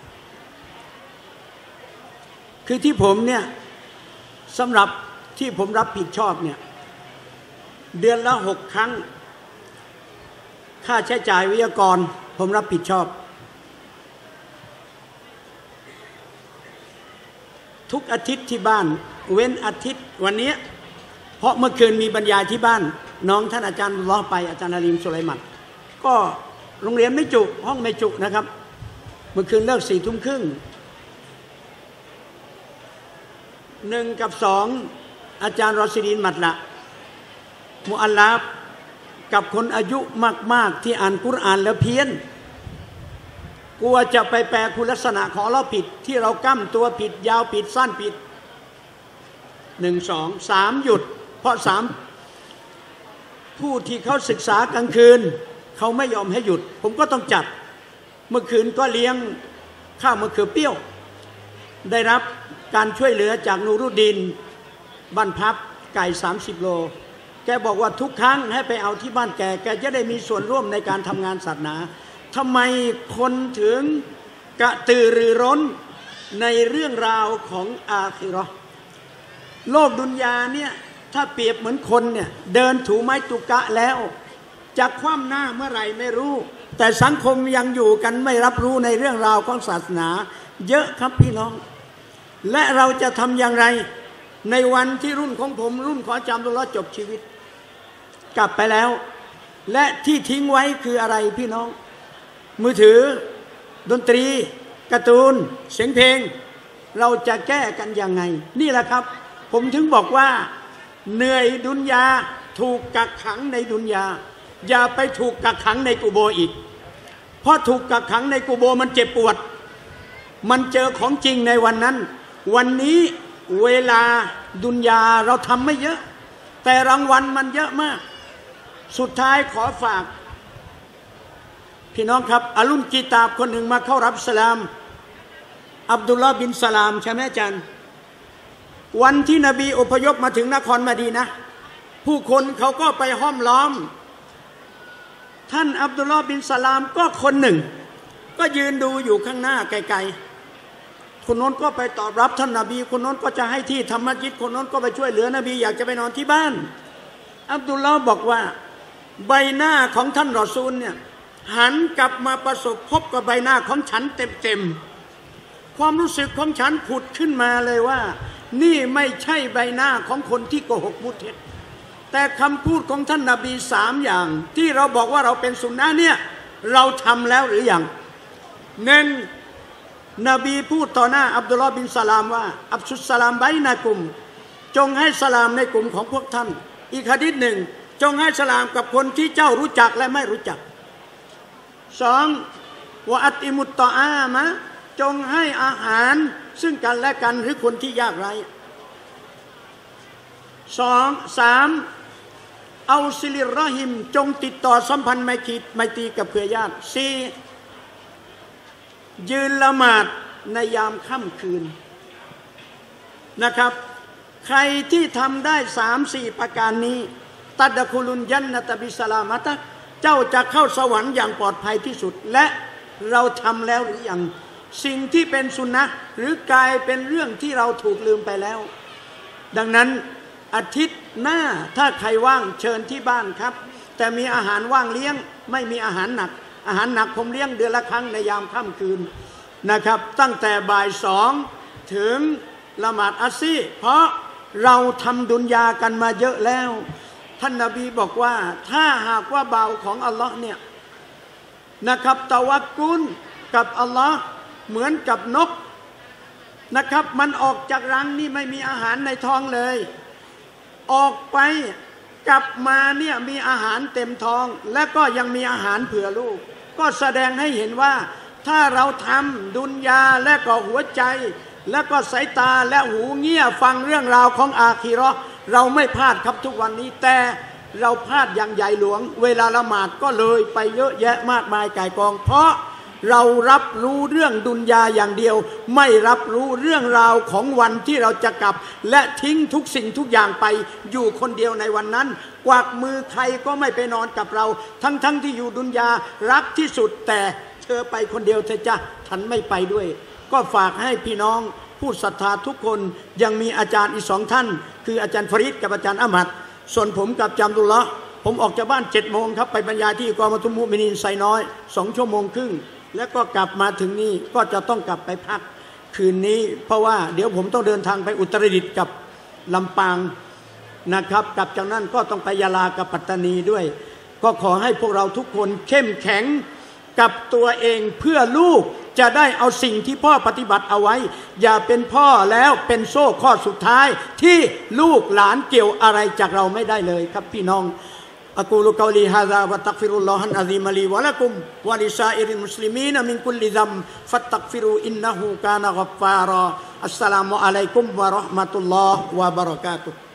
คือที่ผมเนี่ยสำหรับที่ผมรับผิดชอบเนี่ยเดือนละหกครั้งค่าใช้จ่ายวิทยากรผมรับผิดชอบทุกอาทิตย์ที่บ้านเว้นอาทิตย์วันนี้เพราะเมื่อคืนมีบรรยายที่บ้านน้องท่านอาจารย์ล้อไปอาจารย์อาลีมสุไลมันก็โรงเรียนไม่จุห้องไม่จุนะครับเมื่อคืนเลิกสี่ทุ่มครึ่งหนึ่งกับสองอาจารย์รอซิดีนมัดละมุอัลลัฟกับคนอายุมากๆที่อ่านกุรอานแล้วเพี้ยนกลัวจะไปแปลคุณลักษณะของเราผิดที่เรากั้มตัวผิดยาวผิดสั้นผิดหนึ่งสองสามหยุดเพราะสามผู้ที่เขาศึกษากลางคืนเขาไม่ยอมให้หยุดผมก็ต้องจัดเมื่อคืนก็เลี้ยงข้าวมะเขือเปรี้ยวได้รับการช่วยเหลือจากนูรุดดินบ้านพับไก่สามสิบโลแกบอกว่าทุกครั้งให้ไปเอาที่บ้านแกแกจะได้มีส่วนร่วมในการทำงานศาสนาทำไมคนถึงกระตือรือร้นในเรื่องราวของอาคิเราะห์โลกดุนยาเนี่ยถ้าเปรียบเหมือนคนเนี่ยเดินถูไม้ตุกะแล้วจะคว่ำหน้าเมื่อไหร่ไม่รู้แต่สังคมยังอยู่กันไม่รับรู้ในเรื่องราวของศาสนาเยอะครับพี่น้องและเราจะทำอย่างไรในวันที่รุ่นของผมรุ่นของอาจารย์อับดุลลอฮ์จบชีวิตกลับไปแล้วและที่ทิ้งไว้คืออะไรพี่น้องมือถือดนตรีการ์ตูนเสียงเพลงเราจะแก้กันยังไงนี่แหละครับผมถึงบอกว่าเหนื่อยดุนยาถูกกักขังในดุนยาอย่าไปถูกกักขังในกุโบร์อีกเพราะถูกกักขังในกุโบร์มันเจ็บปวดมันเจอของจริงในวันนั้นวันนี้เวลาดุนยาเราทำไม่เยอะแต่รางวัลมันเยอะมากสุดท้ายขอฝากพี่น้องครับอาลุนกีตาบคนหนึ่งมาเข้ารับสลามอับดุลลาห์บินสลามใช่ไหมอาจารย์วันที่นบีอพยพมาถึงนครมะดีนะห์ผู้คนเขาก็ไปห้อมล้อมท่านอับดุลลาห์บินสลามก็คนหนึ่งก็ยืนดูอยู่ข้างหน้าไกลๆคนโน้นก็ไปตอบรับท่านนบีคนโน้นก็จะให้ที่ทำมัสยิดคนโน้นก็ไปช่วยเหลือนบีอยากจะไปนอนที่บ้านอับดุลลาห์บอกว่าใบหน้าของท่านรอซูลเนี่ยหันกลับมาประสบพบกับใบหน้าของฉันเต็มๆความรู้สึกของฉันผุดขึ้นมาเลยว่านี่ไม่ใช่ใบหน้าของคนที่โกหกมุเท็จแต่คำพูดของท่านนบีสามอย่างที่เราบอกว่าเราเป็นสุนนะเนี่ยเราทำแล้วหรือยังหนึ่งนบีพูดต่อหน้าอับดุลลาห์บินสลามว่าอับสุสสลามไบนะกุมจงให้สลามในกลุ่มของพวกท่านอีกหะดีษหนึ่งจงให้สลามกับคนที่เจ้ารู้จักและไม่รู้จักสองวะอัติมุตตออามะจงให้อาหารซึ่งกันและกันหรือคนที่ยากไร้สองสามเอาซิลิรหิมจงติดต่อสัมพันธ์ไมตรีไมตรีกับเครือญาติสี่ยืนละหมาดในยามค่ำคืนนะครับใครที่ทำได้สามสี่ประการนี้ตัดคุลุนยันนตบิสลามะตะเจ้าจะเข้าสวรรค์อย่างปลอดภัยที่สุดและเราทำแล้วหรือยังสิ่งที่เป็นสุนนะหรือกลายเป็นเรื่องที่เราถูกลืมไปแล้วดังนั้นอาทิตย์หน้าถ้าใครว่างเชิญที่บ้านครับแต่มีอาหารว่างเลี้ยงไม่มีอาหารหนักอาหารหนักผมเลี้ยงเดือนละครั้งในยามค่ำคืนนะครับตั้งแต่บ่ายสองถึงละหมาดอัสซีเพราะเราทำดุนยากันมาเยอะแล้วท่านนบีบอกว่าถ้าหากว่าเบาของอัลลอฮ์เนี่ยนะครับตะวักกุลกับอัลลอฮ์เหมือนกับนกนะครับมันออกจากรังนี่ไม่มีอาหารในท้องเลยออกไปกลับมาเนี่ยมีอาหารเต็มท้องและก็ยังมีอาหารเผื่อลูกก็แสดงให้เห็นว่าถ้าเราทำดุนยาและก็หัวใจและก็สายตาและหูเงี่ยฟังเรื่องราวของอาคีเราะห์เราไม่พลาดครับทุกวันนี้แต่เราพลาดอย่างใหญ่หลวงเวลาละหมาดก็เลยไปเยอะแยะมากมายก่ายกองเพราะเรารับรู้เรื่องดุนยาอย่างเดียวไม่รับรู้เรื่องราวของวันที่เราจะกลับและทิ้งทุกสิ่งทุกอย่างไปอยู่คนเดียวในวันนั้นกวักมือใครก็ไม่ไปนอนกับเราทั้งๆ ท, ที่อยู่ดุนยารักที่สุดแต่เธอไปคนเดียวเธอจ้ะฉันไม่ไปด้วยก็ฝากให้พี่น้องผู้ศรัทธาทุกคนยังมีอาจารย์อีกสองท่านคืออาจารย์ฟริดกับอาจารย์อามัดส่วนผมกับจำดุลละผมออกจากบ้านเจ็ดโมงครับไปบรรยายที่กองมัทุมมุมินีนไซน้อยสองชั่วโมงครึ่งแล้วก็กลับมาถึงนี่ก็จะต้องกลับไปพักคืนนี้เพราะว่าเดี๋ยวผมต้องเดินทางไปอุตรดิตถ์กับลำปางนะครับกลับจากนั้นก็ต้องไปยะลากับปัตตานีด้วยก็ขอให้พวกเราทุกคนเข้มแข็งกับตัวเองเพื่อลูกจะได้เอาสิ่งที่พ่อปฏิบัติเอาไว้อย่าเป็นพ่อแล้วเป็นโซ่ข้อสุดท้ายที่ลูกหลานเกี่ยวอะไรจากเราไม่ได้เลยครับพี่น้องอะกูลุกอลีฮาซาวัตักฟิรุลลอฮันอะซีมะลีวะละกุมวะลิซาอิริลมุสลิมีนมินกุลลิซัมฟัตตักฟิรูอินนะฮูกานะกัฟฟาราอัสสลามุอะลัยกุมวะเราะห์มะตุลลอฮ์วะบะเราะกาตุฮ์